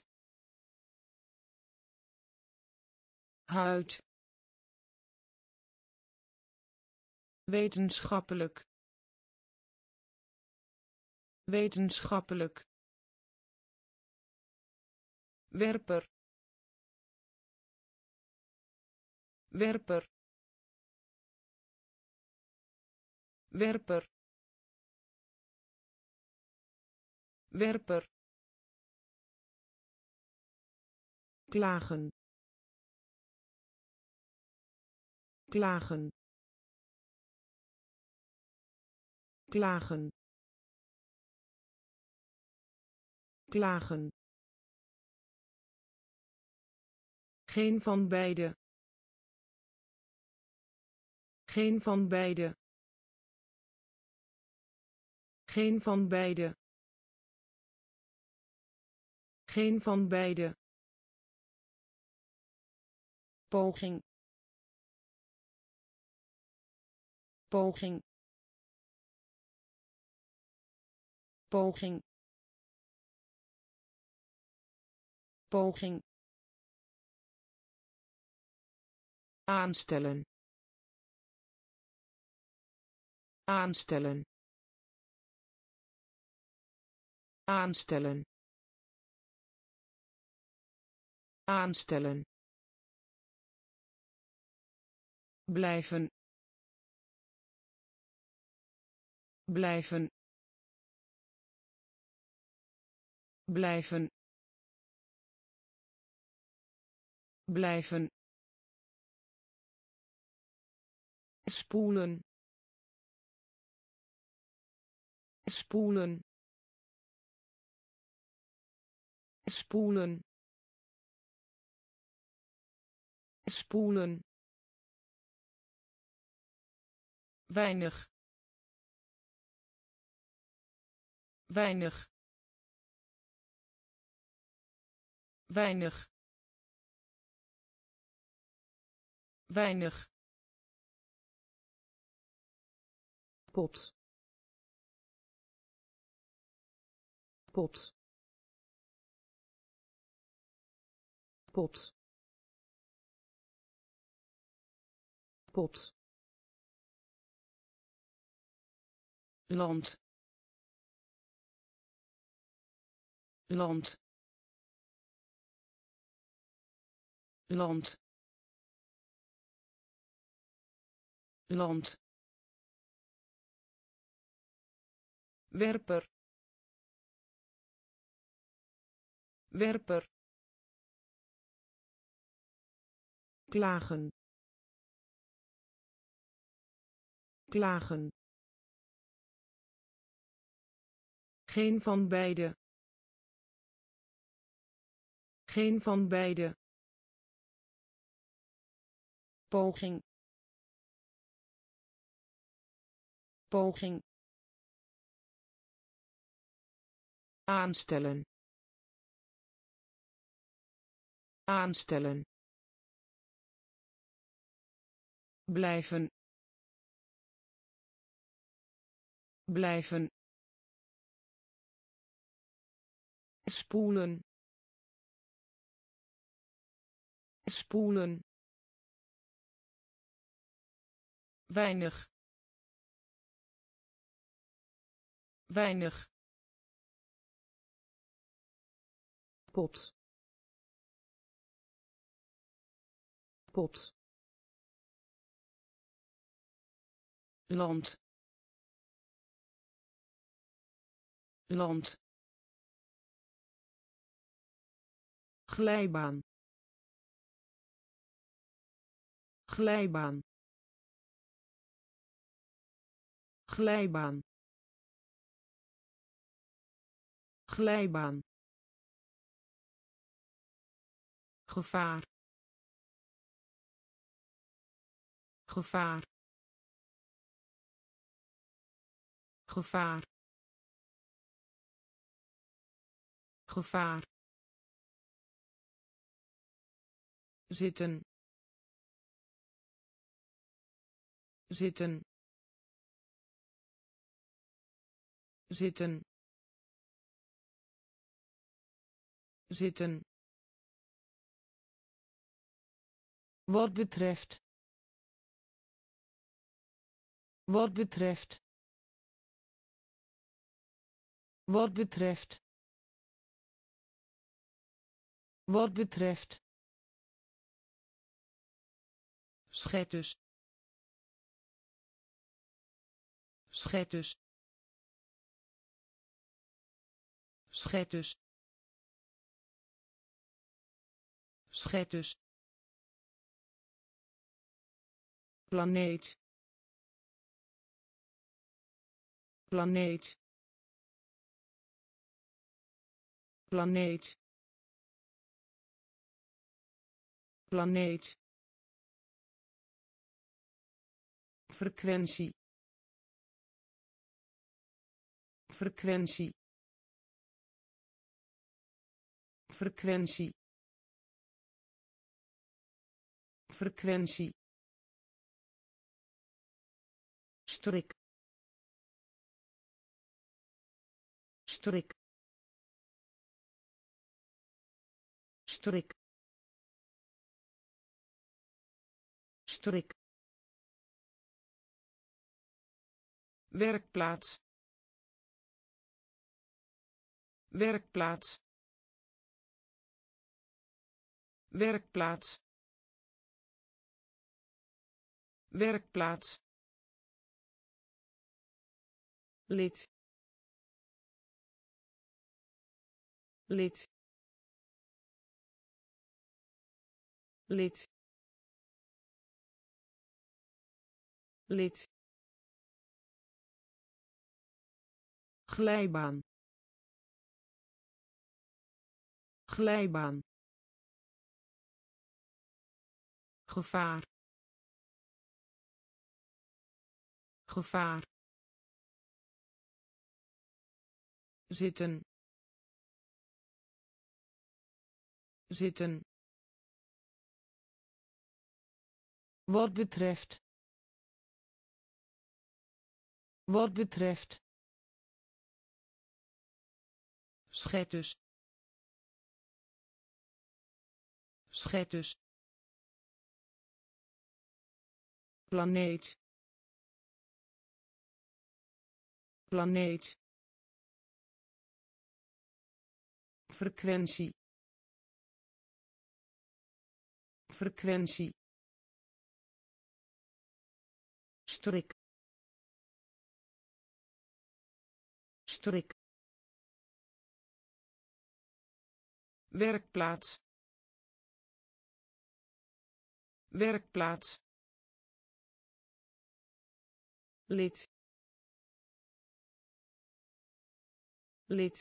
huid, wetenschappelijk, wetenschappelijk, werper, werper, werper, werper, klagen, klagen, klagen, klagen, geen van beide, geen van beide, geen van beide, geen van beide, poging, poging, poging, poging, aanstellen, aanstellen, aanstellen, aanstellen, blijven, blijven, blijven, blijven, spoelen, spoelen, spoelen, spoelen, weinig, weinig, weinig, weinig, pot, pot, pot, pot, land, land, land, land, werper, werper, klagen, klagen, geen van beide, geen van beide, poging, poging, aanstellen, aanstellen, blijven, blijven, spoelen, spoelen, weinig, weinig, pot, pot, land, land, glijbaan, glijbaan, glijbaan, glijbaan, gevaar, gevaar, gevaar, gevaar, zitten, zitten, zitten, zitten, wat betreft, wat betreft, wat betreft, wat betreft, schetus, schetus, schetus, schetus, planeet, planeet, planeet, planeet, frequentie, frequentie, frequentie, frequentie, strik, strik, strik, strik, werkplaats, werkplaats, werkplaats, werkplaats, lid, lid, lid, lid, glijbaan, glijbaan, gevaar, gevaar, zitten, zitten, wat betreft, wat betreft, schetus, schetus, planeet, planeet, frequentie, frequentie, strik, strik, werkplaats, werkplaats, lid, lid,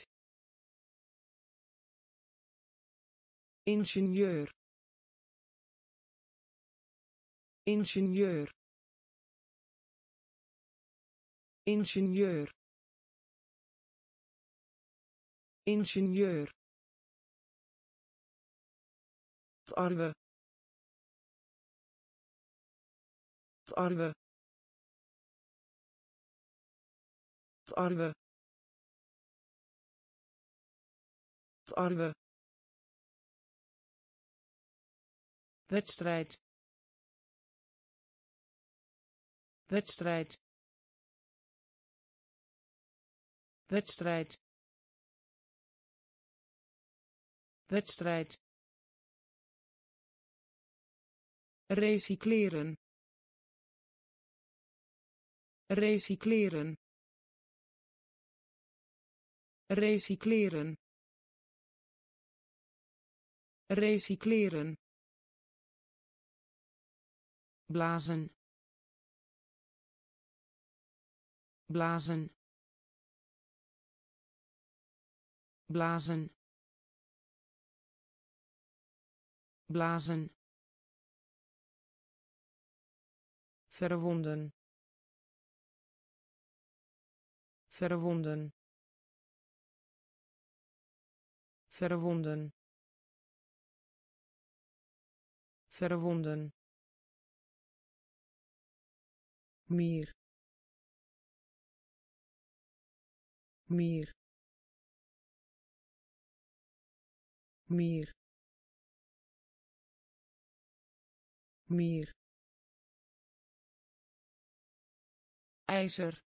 ingenieur, ingenieur, ingenieur, ingenieur, tarwe, tarwe, tarwe, tarwe, wedstrijd, wedstrijd, wedstrijd, wedstrijd, recycleren, recycleren, recycleren, recycleren, blazen, blazen, blazen, blazen, verwonden, verwonden, verwonden, verwonden, meer, meer, meer, meer, ijzer,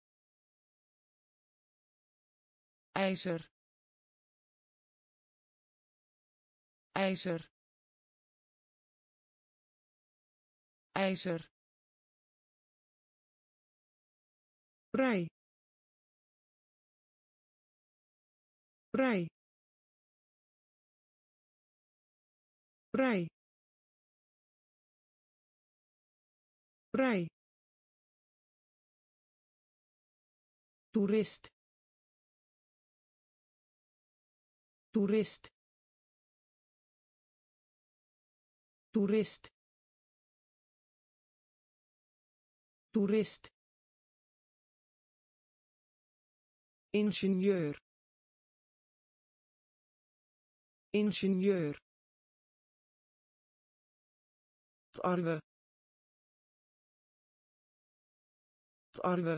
ijzer, ijzer, ijzer, vrij, vrij, vrij, vrij, toerist, toerist, toerist, toerist, ingenieur, ingenieur, tarwe, tarwe,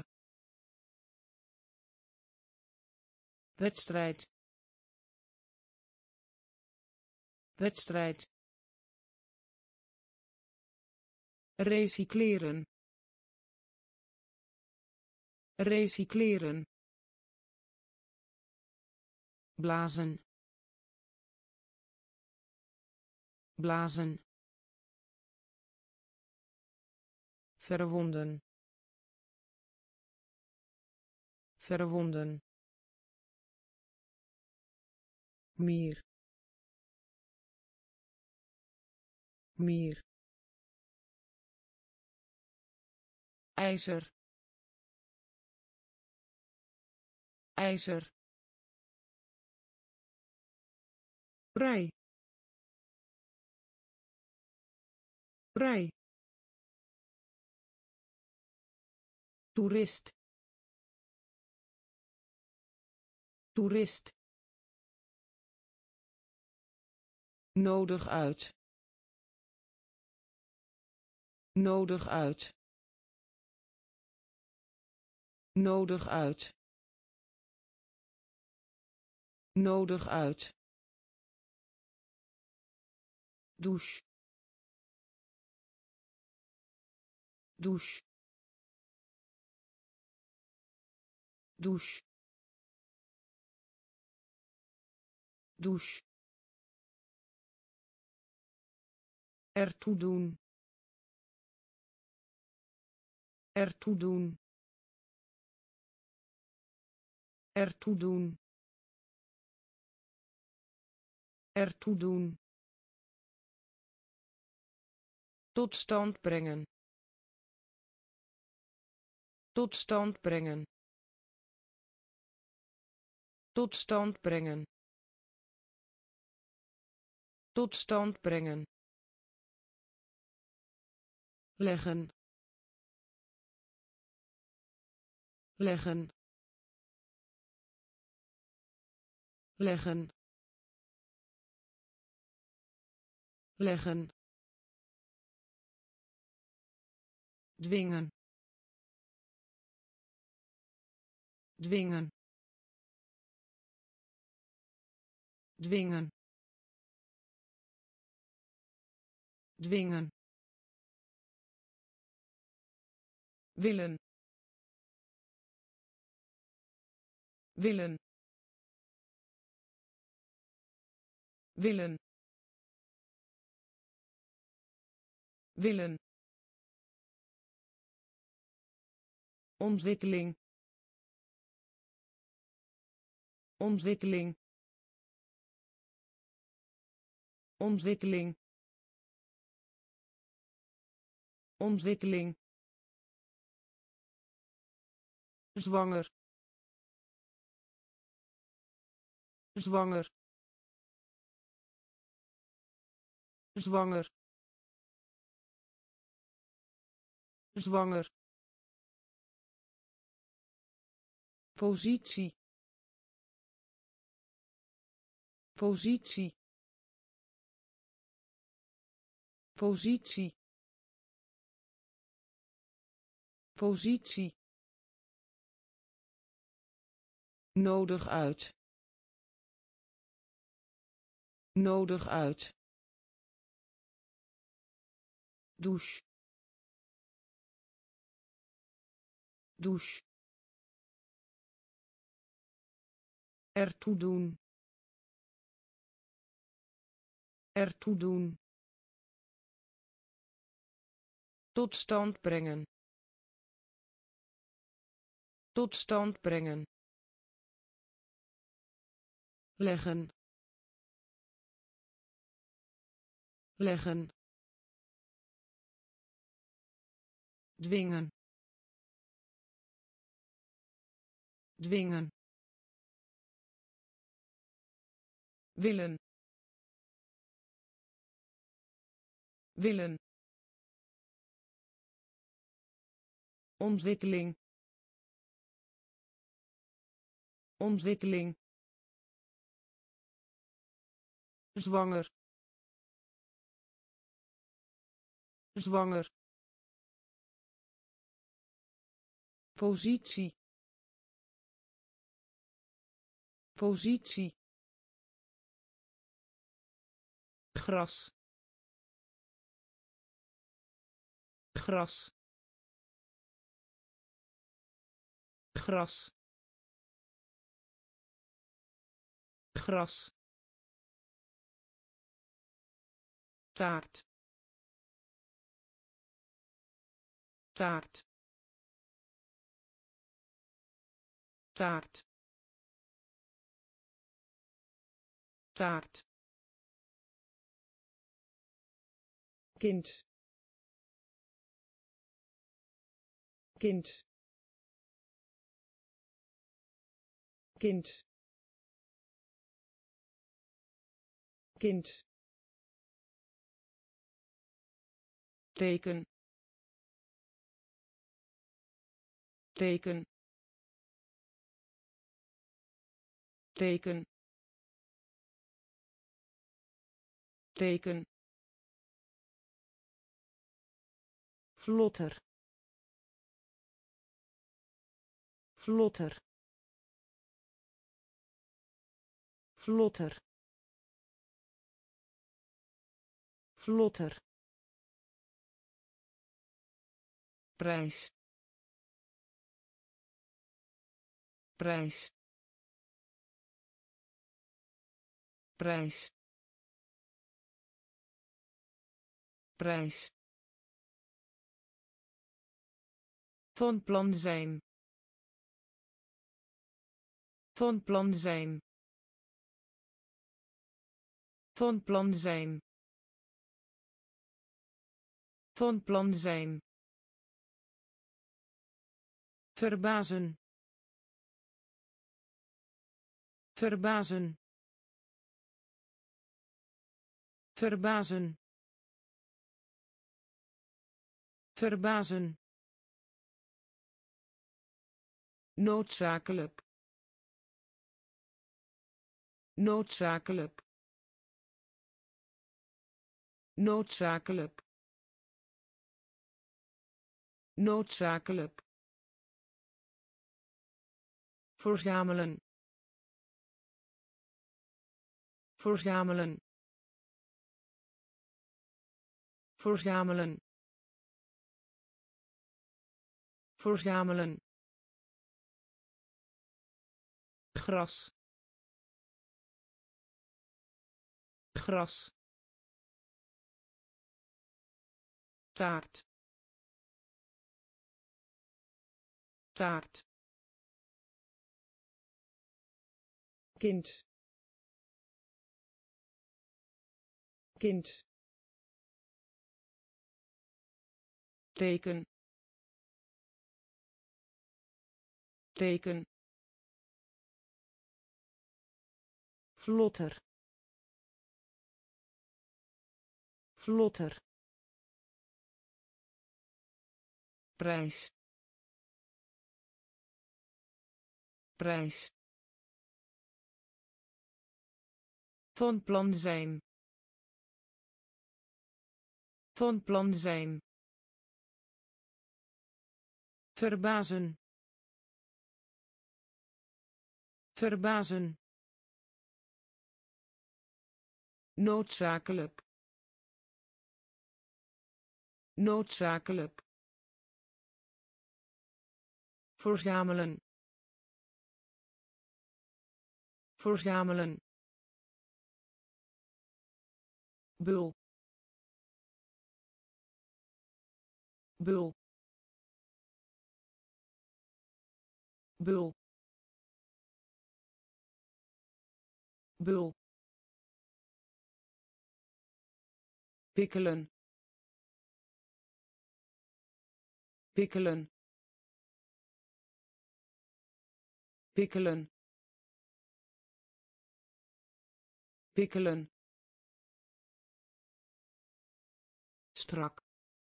wedstrijd, wedstrijd, recycleren, recycleren, blazen, blazen, verwonden, verwonden, meer, meer, ijzer, ijzer, vrij, vrij, toerist, toerist, nodig uit, nodig uit, nodig uit, nodig uit, douche, douche, douche, douche, ertoe doen, ertoe doen, ertoe doen, ertoe doen, tot stand brengen, tot stand brengen, tot stand brengen, tot stand brengen, leggen, leggen, leggen, leggen, dwingen, dwingen, dwingen, dwingen, willen, willen, willen, willen, ontwikkeling, ontwikkeling, ontwikkeling, ontwikkeling, zwanger, zwanger, zwanger, zwanger, positie, positie, positie, positie, nodig uit, nodig uit, douche, douche, ertoe doen, ertoe doen, tot stand brengen, tot stand brengen, leggen, leggen, dwingen, dwingen, willen, willen, ontwikkeling, ontwikkeling, zwanger, zwanger, positie, positie, gras, gras, gras, gras, taart, taart, taart, taart, kind, kind, kind, kind, teken, teken, teken, teken vlotter vlotter vlotter vlotter prijs prijs prijs prijs van plan zijn van plan zijn van plan zijn van plan zijn verbazen verbazen verbazen verbazen noodzakelijk noodzakelijk noodzakelijk noodzakelijk verzamelen verzamelen verzamelen verzamelen gras gras taart taart kind kind teken teken vlotter vlotter prijs prijs van plan zijn van plan zijn verbazen verbazen noodzakelijk noodzakelijk verzamelen verzamelen bul bul bul bul wikkelen wikkelen wikkelen wikkelen strak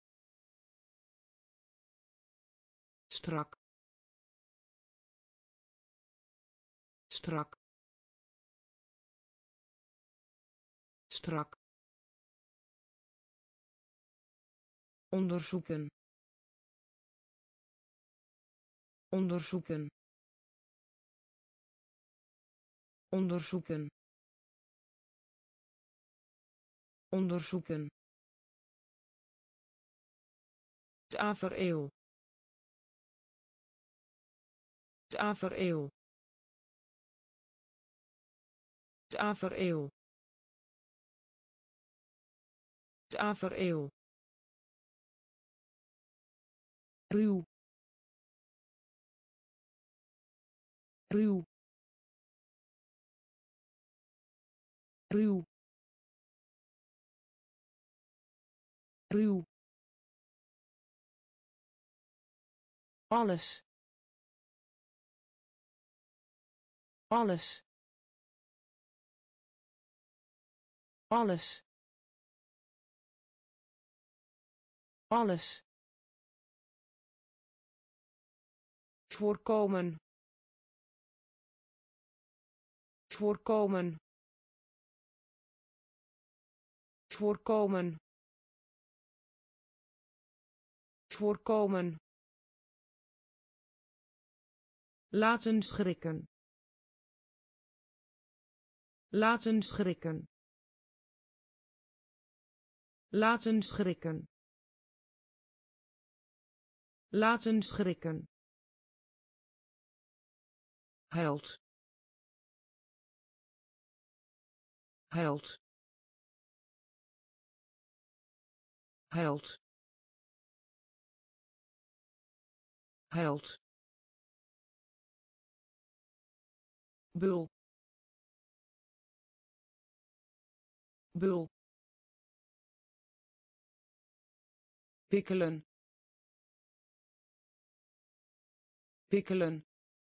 strak strak strak onderzoeken onderzoeken onderzoeken onderzoeken tafereel tafereel tafereel tafereel ruw ruw ruw ruw alles alles alles alles voorkomen voorkomen voorkomen voorkomen laten schrikken laten schrikken laten schrikken laten schrikken held held held held bul bul wikkelen wikkelen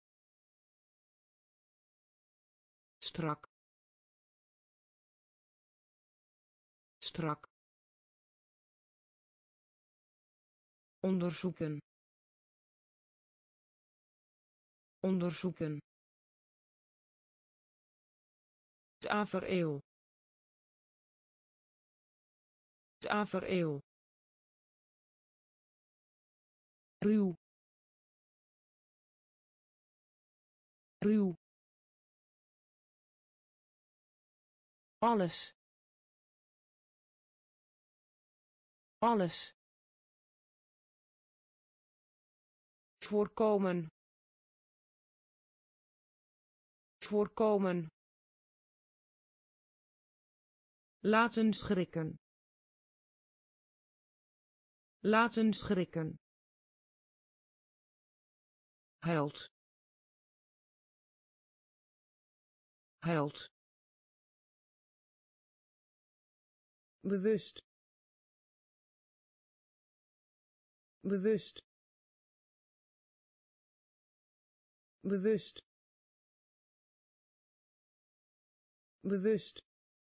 strak strak onderzoeken onderzoeken tafereel tafereel ruw ruw alles alles voorkomen voorkomen laten schrikken laten schrikken held held bewust bewust bewust bewust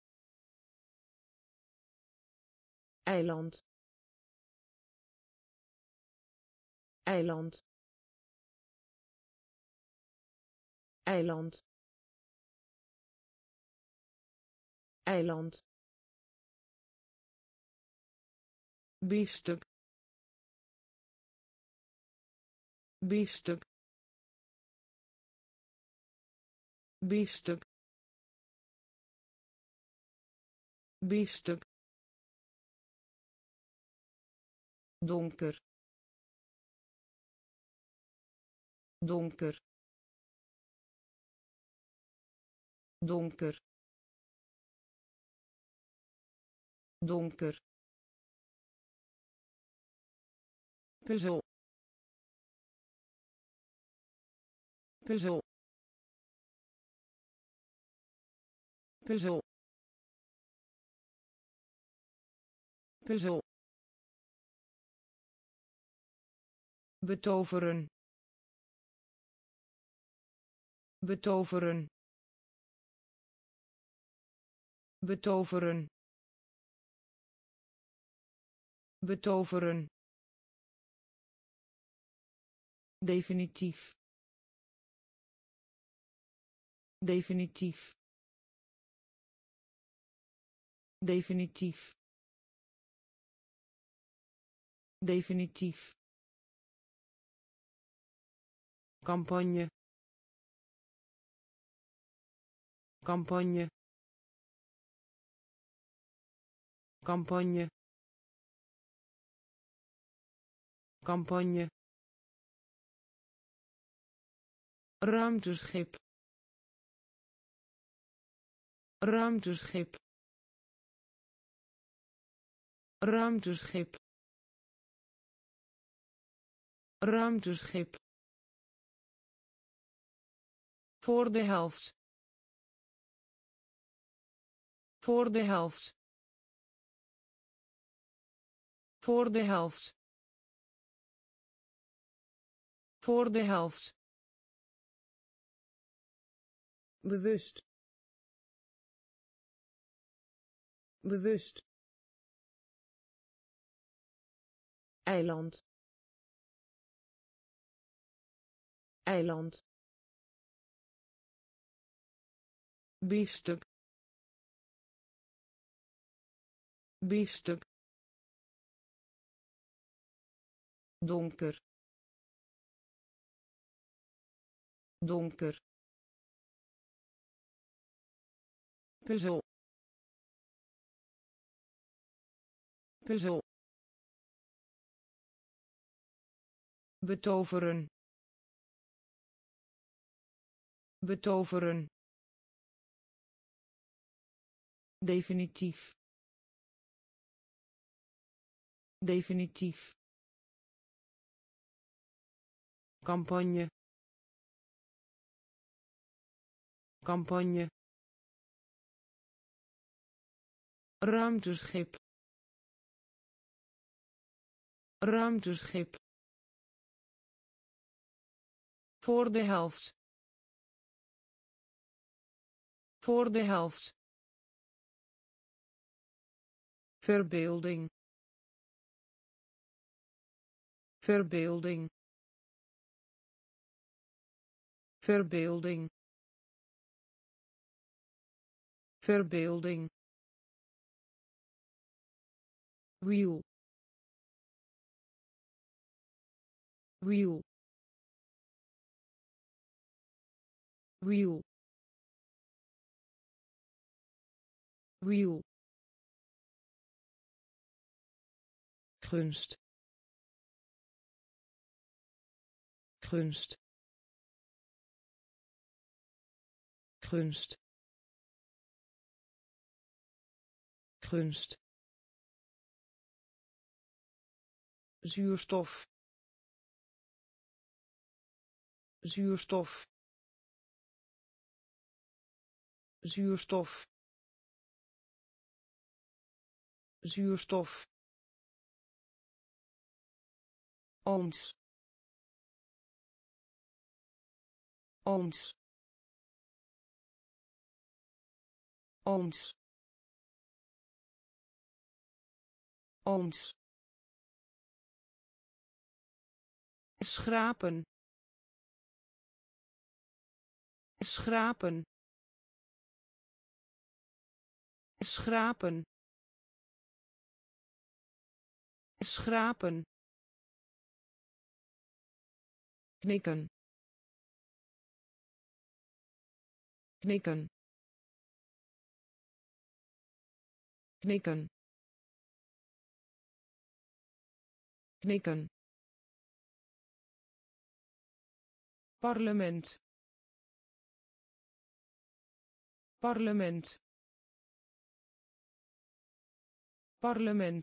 eiland eiland eiland eiland biefstuk biefstuk biefstuk biefstuk donker donker donker donker puzzel puzzel puzzel puzzel betoveren betoveren betoveren betoveren definitief definitief definitief definitief campagne campagne campagne campagne ruimteschip ruimteschip ruimteschip ruimteschip voor de helft voor de helft voor de helft voor de helft bewust bewust eiland eiland biefstuk biefstuk, donker, donker, puzzel, puzzel, betoveren, betoveren, definitief, definitief, campagne, campagne, ruimteschip, ruimteschip, voor de helft, voor de helft, verbeelding, verbeelding, verbeelding, verbeelding, wiel, wiel, wiel, wiel, gunst, gunst, gunst, gunst, zuurstof, zuurstof, zuurstof, zuurstof, ons, ons, ons, ons, schrapen, schrapen, schrapen, schrapen, knikken, knikken, knikken, knikken, parlement, parlement, parlement,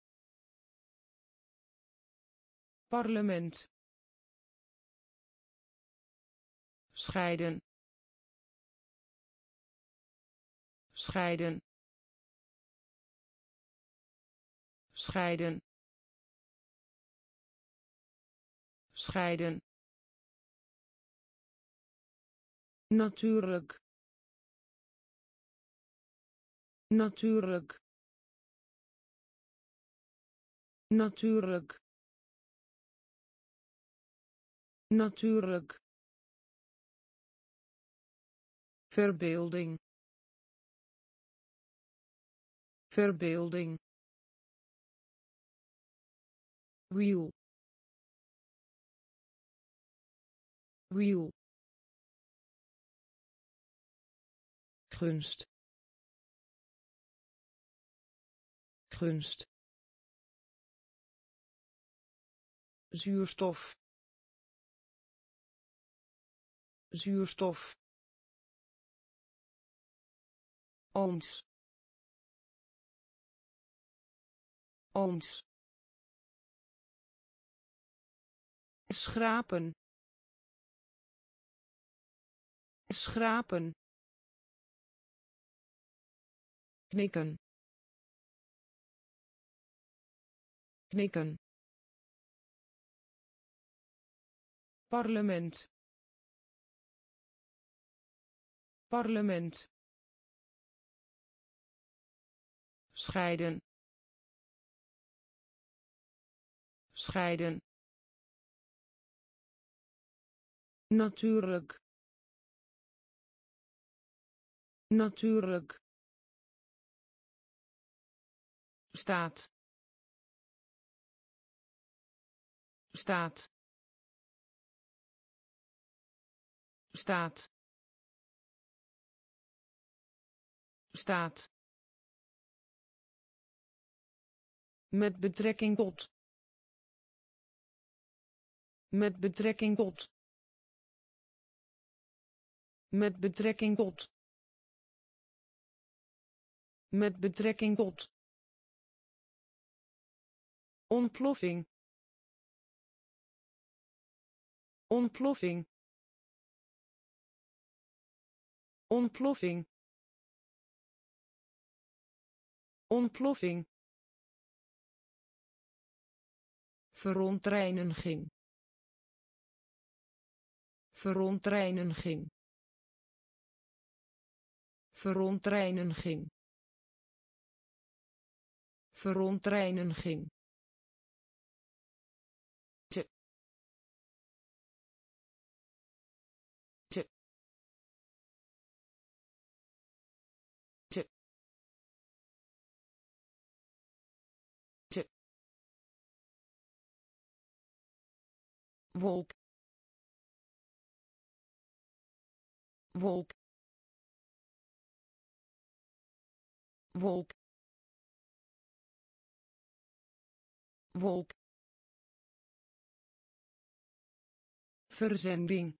parlement, scheiden, scheiden, scheiden, scheiden, natuurlijk, natuurlijk, natuurlijk, natuurlijk, verbeelding, verbeelding, wiel, wiel, gunst, gunst, zuurstof, zuurstof, ons, ons, schrapen, schrapen, knikken, knikken, parlement, parlement, scheiden, scheiden, natuurlijk, natuurlijk, staat staat staat staat met betrekking tot met betrekking tot met betrekking tot met betrekking tot ontploffing ontploffing ontploffing ontploffing verontreiniging verontreiniging verontreiniging verontreiniging wolk wolk wolk wolk verzending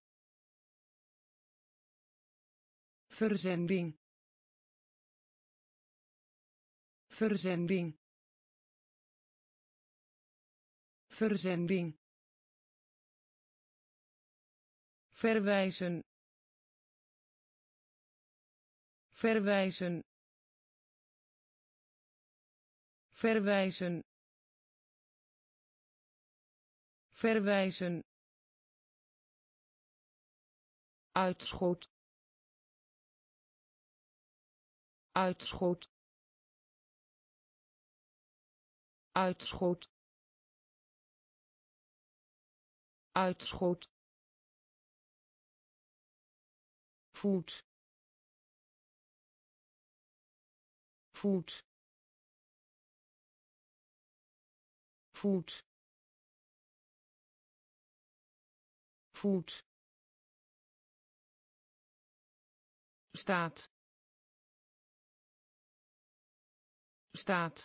verzending verzending verzending verwijzen verwijzen verwijzen verwijzen uitschot uitschot uitschot uitschot voet voet voet voet staat staat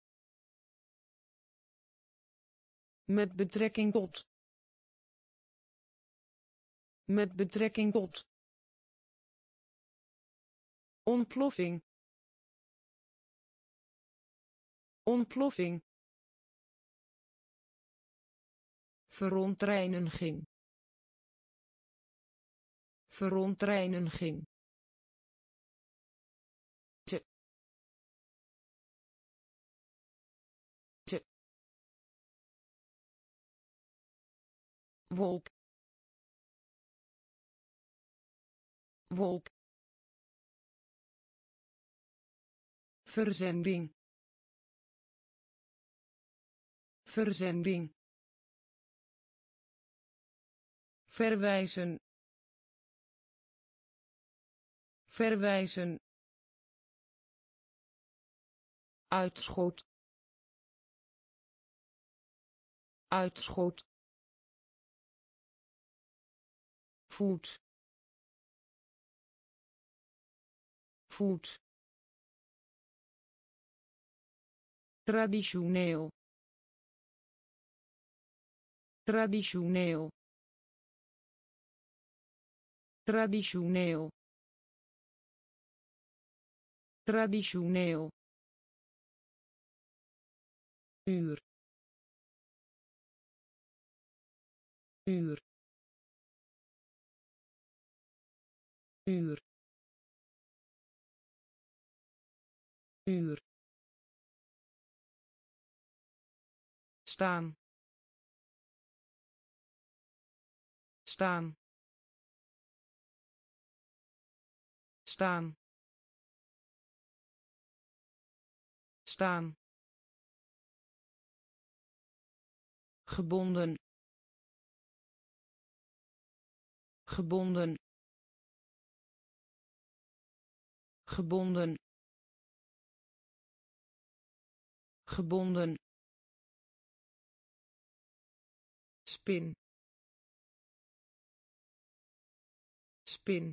met betrekking tot met betrekking tot ontploffing ontploffing verontreiniging verontreiniging wolk wolk verzending verzending verwijzen verwijzen uitschot uitschot voet voet traditioneel traditioneel traditioneel traditioneel uur uur uur uur staan staan staan staan gebonden gebonden gebonden gebonden spin spin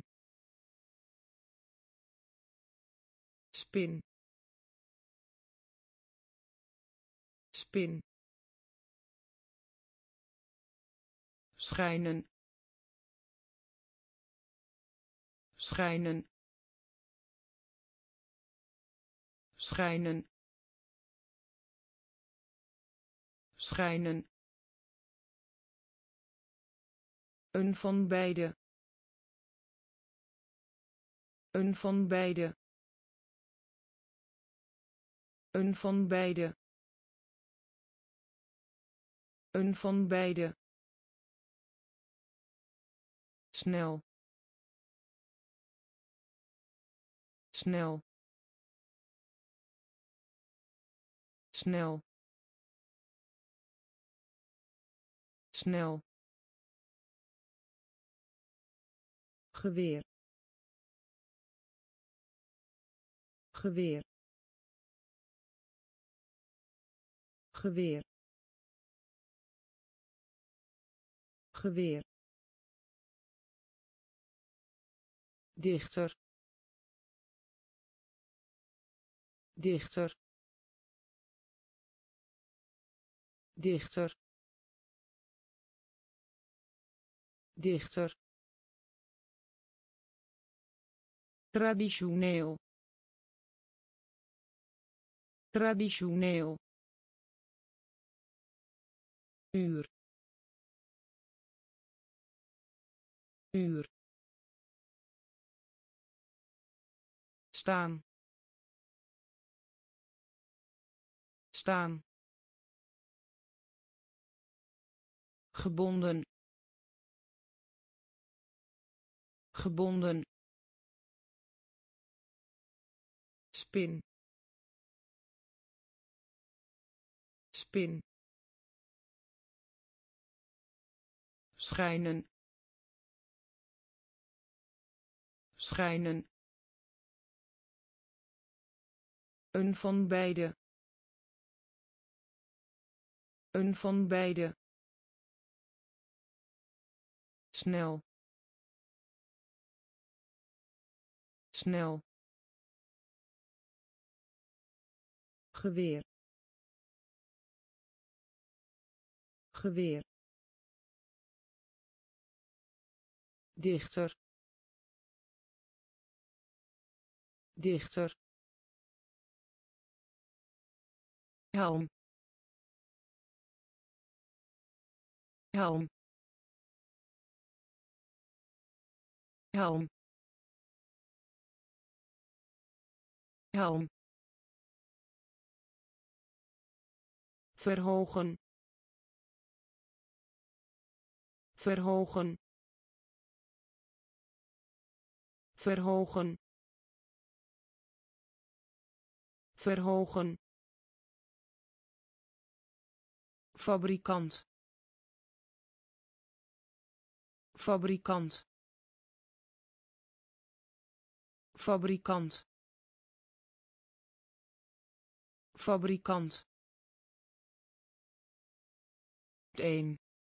spin spin schijnen schijnen schijnen schijnen een van beide een van beide een van beide een van beide snel snel snel snel geweer geweer geweer geweer dichter dichter dichter dichter traditioneel traditioneel uur uur staan staan gebonden gebonden spin spin schijnen schijnen een van beide een van beide snel snel geweer geweer dichter dichter helm helm helm helm verhogen verhogen verhogen verhogen fabrikant fabrikant fabrikant fabrikant 1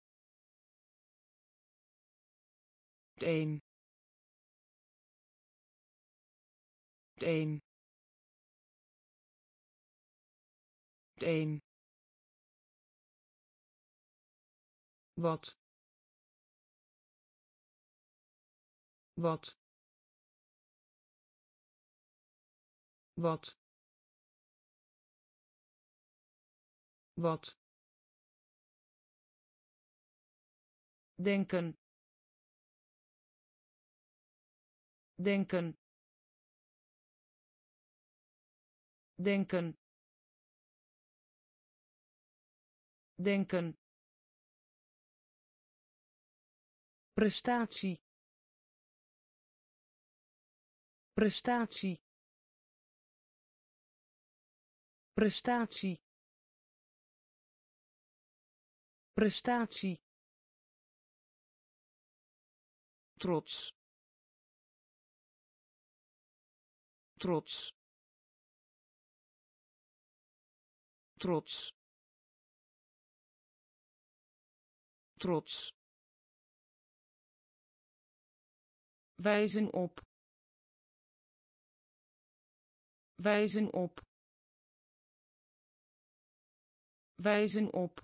1 1 1 wat wat wat wat denken denken denken denken prestatie prestatie prestatie prestatie trots trots trots, trots, wijzen op, wijzen op, wijzen op,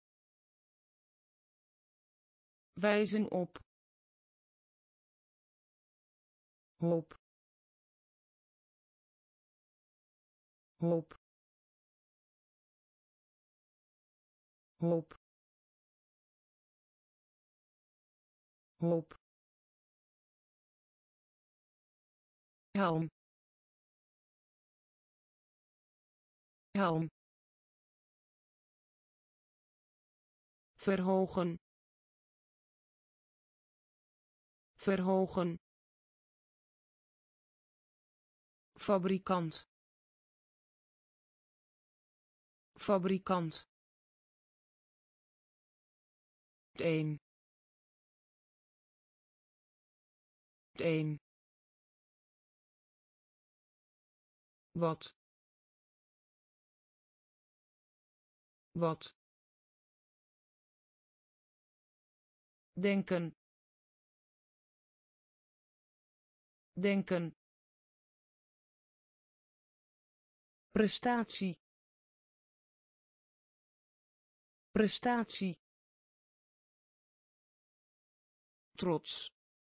wijzen op, hoop, hoop, hoop, hoop, helm, helm, verhogen, verhogen, fabrikant, fabrikant, een, een, wat, denken, denken, prestatie, prestatie, trots,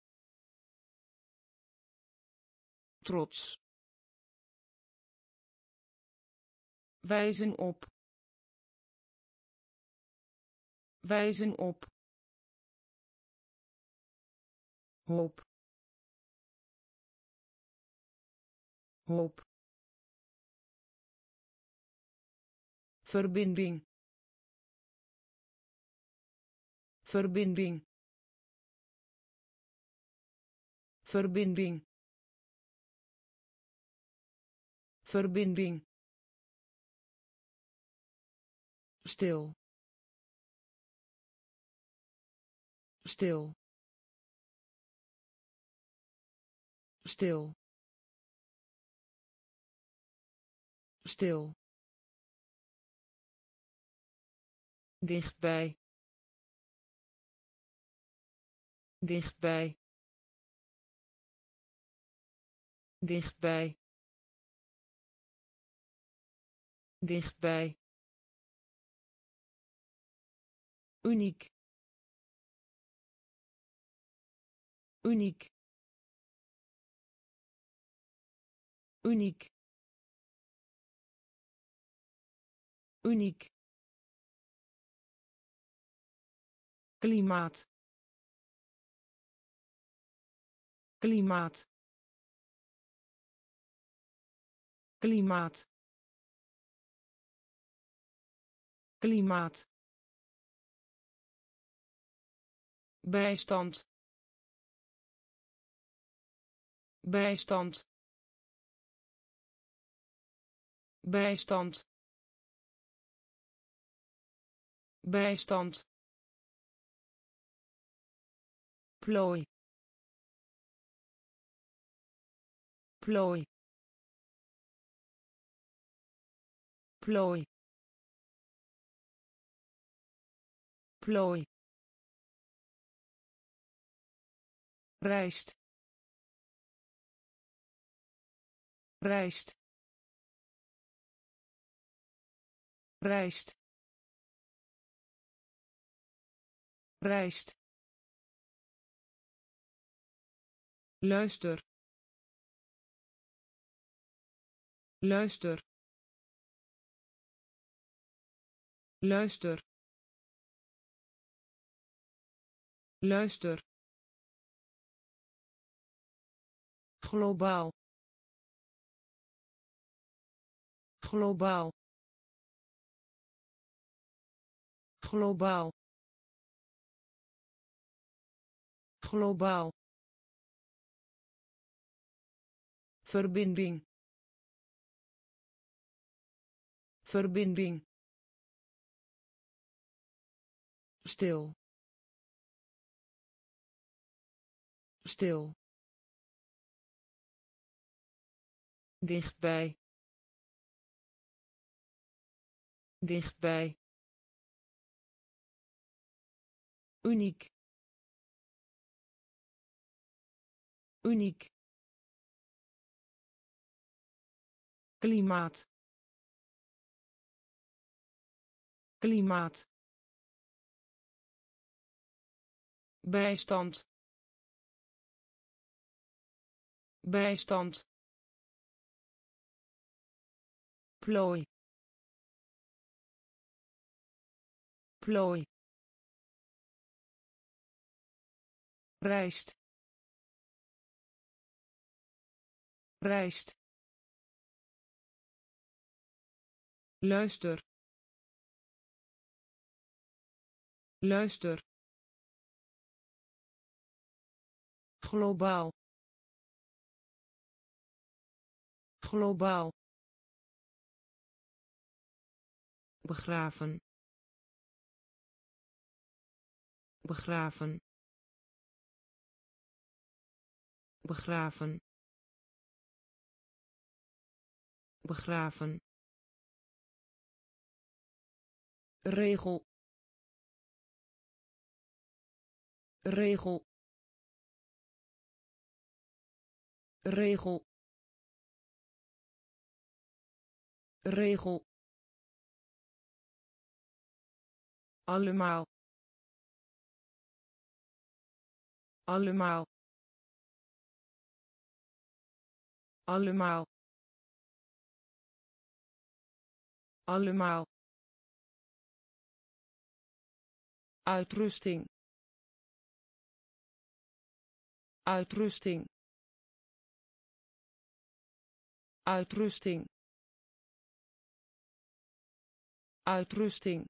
trots, wijzen op, wijzen op, hoop, hoop, verbinding, verbinding, verbinding, verbinding, stil, stil, stil, stil, dichtbij, dichtbij, dichtbij, dichtbij, uniek, uniek, uniek, uniek, klimaat, klimaat, klimaat, klimaat, bijstand, bijstand, bijstand, bijstand, plooi, plooi, plooi, plooi, rijst, rijst, rijst, rijst, luister, luister, luister, luister, globaal, globaal, globaal, globaal, verbinding, verbinding, stil, stil, dichtbij, dichtbij, uniek, uniek, klimaat, klimaat, bijstand, bijstand, plooi, plooi, rijst, rijst, luister, luister, globaal, globaal, begraven, begraven, begraven, begraven, regel, regel, regel, regel, allemaal, allemaal, allemaal, allemaal, uitrusting, uitrusting, uitrusting, uitrusting,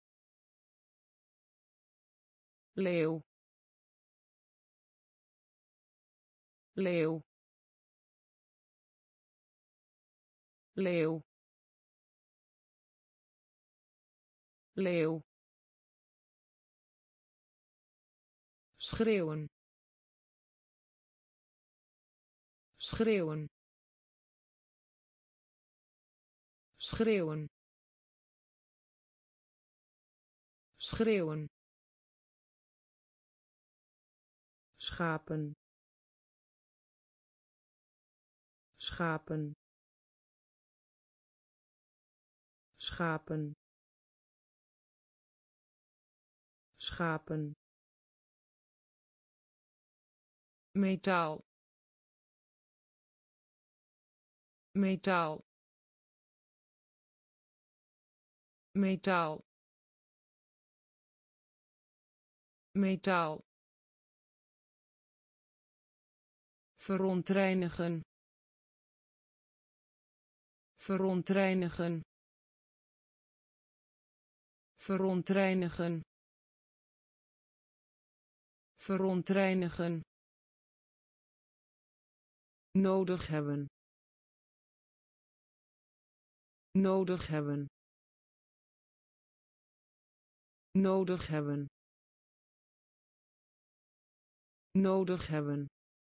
leeuw, leeuw, leeuw, leeuw, schreeuwen, schreeuwen, schreeuwen, schreeuwen, schapen, schapen, schapen, schapen, metaal, metaal, metaal, metaal, verontreinigen, verontreinigen, verontreinigen, verontreinigen, nodig hebben, nodig hebben, nodig hebben, nodig hebben,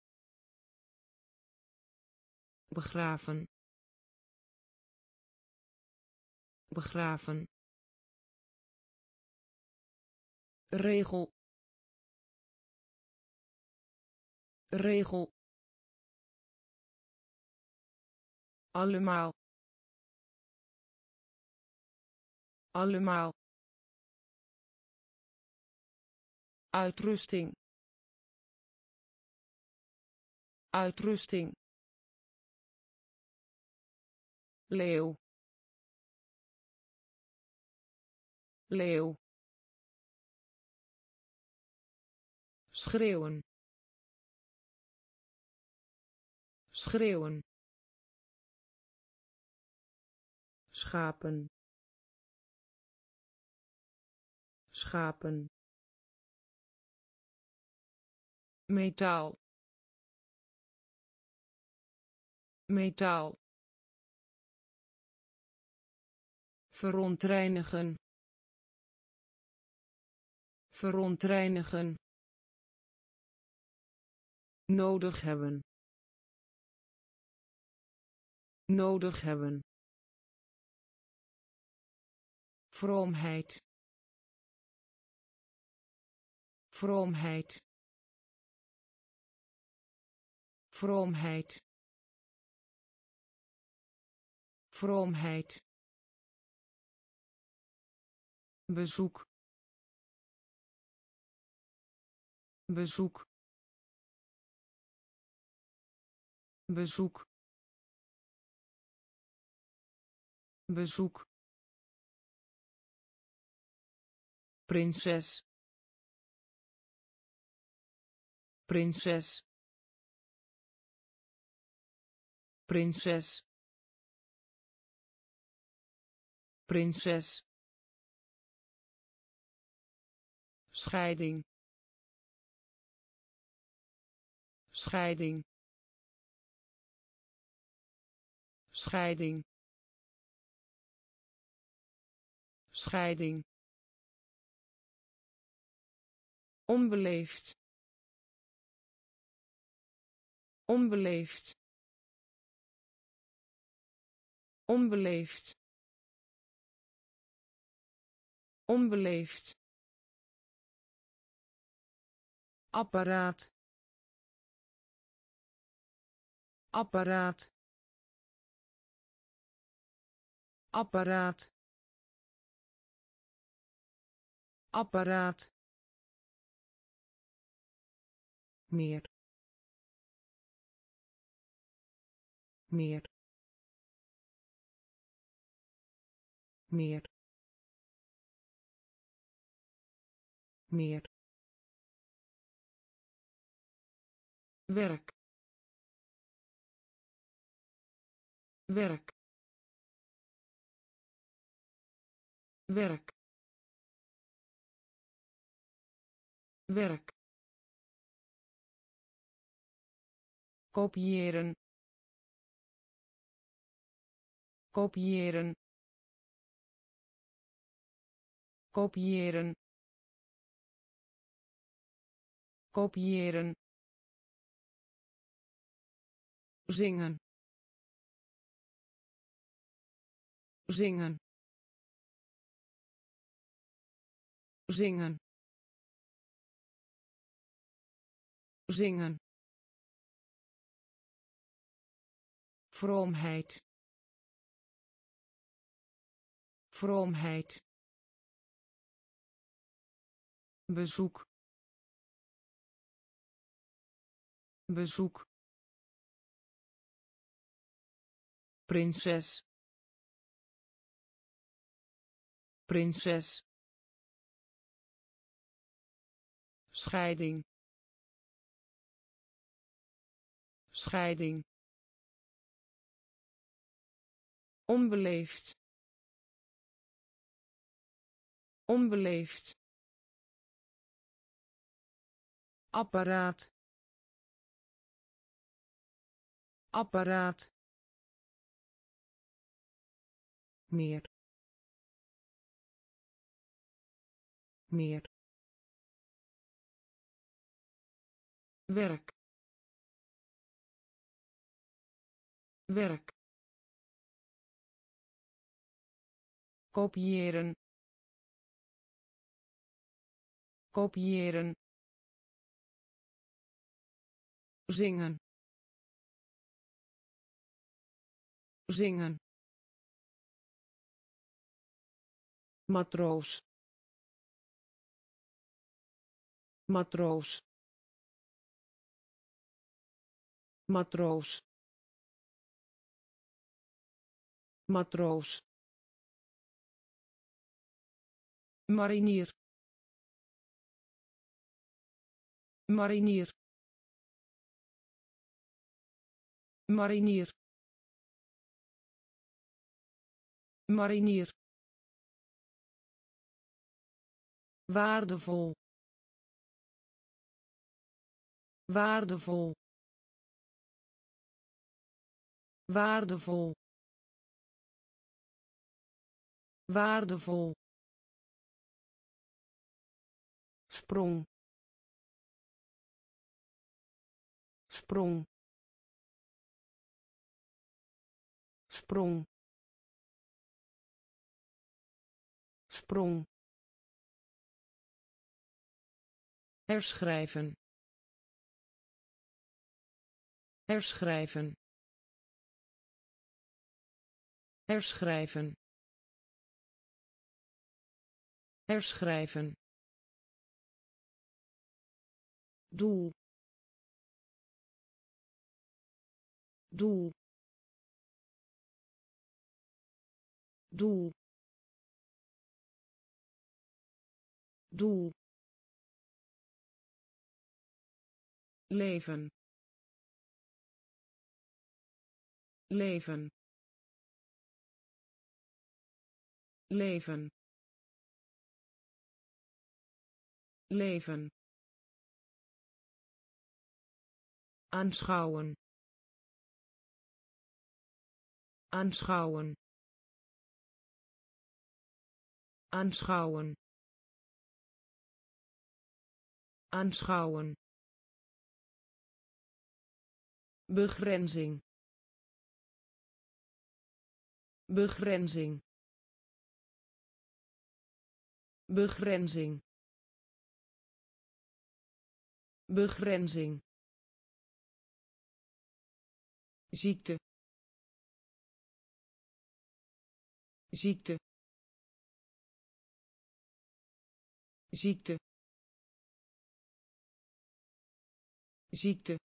begraven, begraven, regel, regel, allemaal, allemaal, uitrusting, uitrusting, leeuw, leeuw, schreeuwen, schreeuwen, schapen, schapen, metaal, metaal, verontreinigen, verontreinigen, nodig hebben, nodig hebben, vroomheid, vroomheid, vroomheid, vroomheid, bezoek, bezoek, bezoek, bezoek, prinses, prinses, prinses, prinses, scheiding, scheiding, scheiding, scheiding, onbeleefd, onbeleefd, onbeleefd, onbeleefd, apparaat, apparaat, apparaat, apparaat, meer, meer, meer, meer, werk, werk, werk, werk, kopiëren, kopiëren, kopiëren, kopiëren, zingen, zingen, zingen, zingen, vroomheid, vroomheid, bezoek, bezoek, prinses, prinses, scheiding, scheiding, onbeleefd, onbeleefd, apparaat, apparaat, meer, meer, werk, werk, kopiëren, kopiëren, zingen, zingen, matroos, matroos, matroos, matroos, marinier, marinier, marinier, marinier, waardevol, waardevol, waardevol, waardevol, sprong, sprong, sprong, sprong, herschrijven, herschrijven, herschrijven, herschrijven, doel, doel, doel, doel, leven, leven, leven, leven, aanschouwen, aanschouwen, aanschouwen, aanschouwen, begrenzing, begrenzing, begrenzing, begrenzing, ziekte, ziekte, ziekte, ziekte,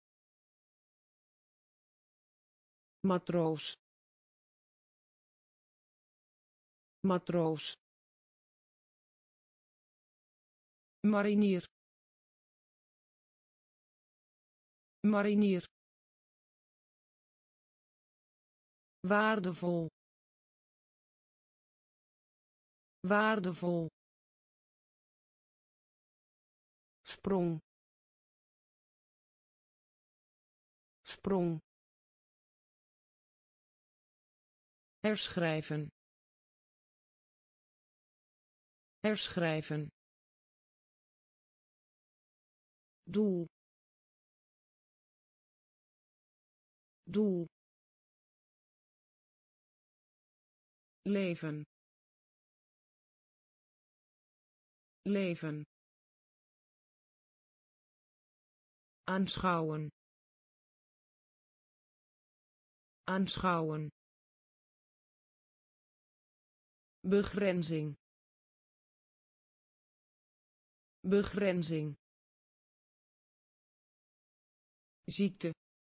matroos, matroos, marinier, marinier, waardevol, waardevol, sprong, sprong, herschrijven, herschrijven, doel, doel, leven, leven, aanschouwen, aanschouwen, begrenzing, begrenzing, ziekte,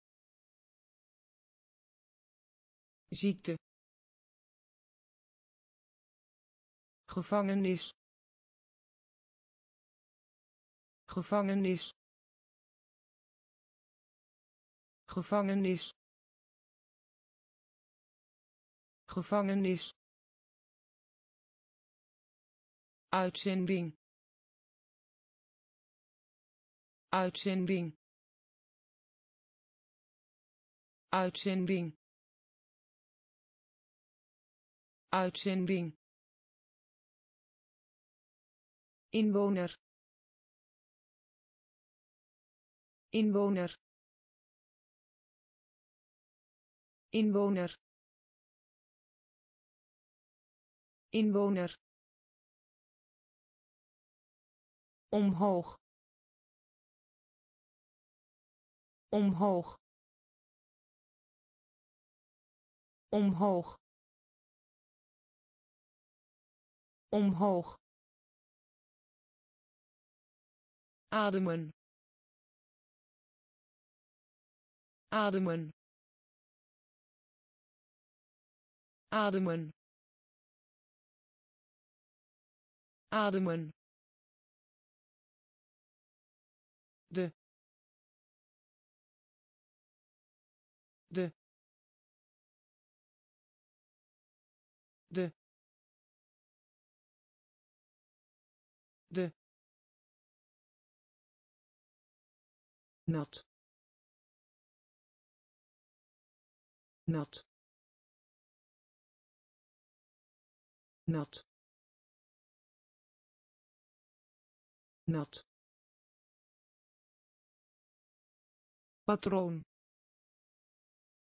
ziekte, gevangenis, gevangenis, gevangenis, gevangenis, uitzending, uitzending, uitzending, uitzending, inwoner, inwoner, inwoner, inwoner, omhoog, omhoog, omhoog, omhoog, ademen, ademen, ademen, ademen, de, de, de, de, nat, nat, nat, nat, patroon,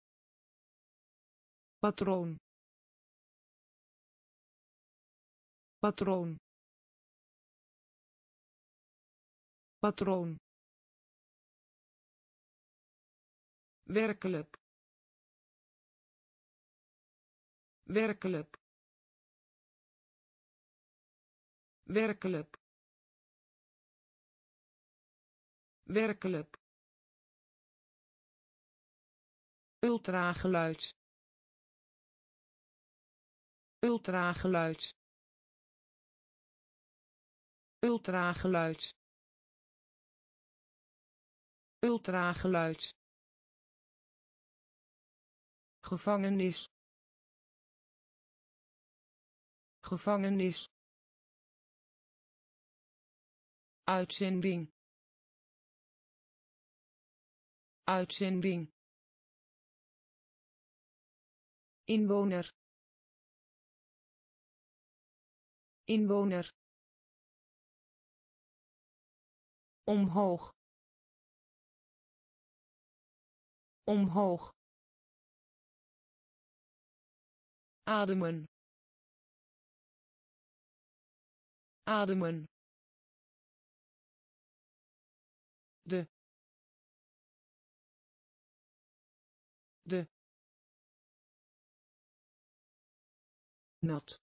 patroon, patroon, patroon, werkelijk, werkelijk, werkelijk, werkelijk, ultrageluid, ultrageluid, ultrageluid, ultrageluid, gevangenis, gevangenis, uitzending, uitzending, inwoner, inwoner, omhoog, omhoog, ademen, ademen, de, de, nat,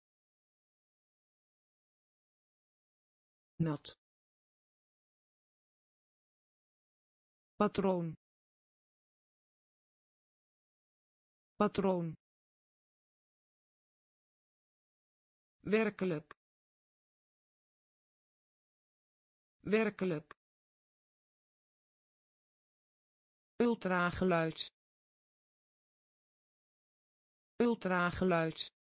nat, patroon, patroon, werkelijk, werkelijk, ultrageluid, ultrageluid,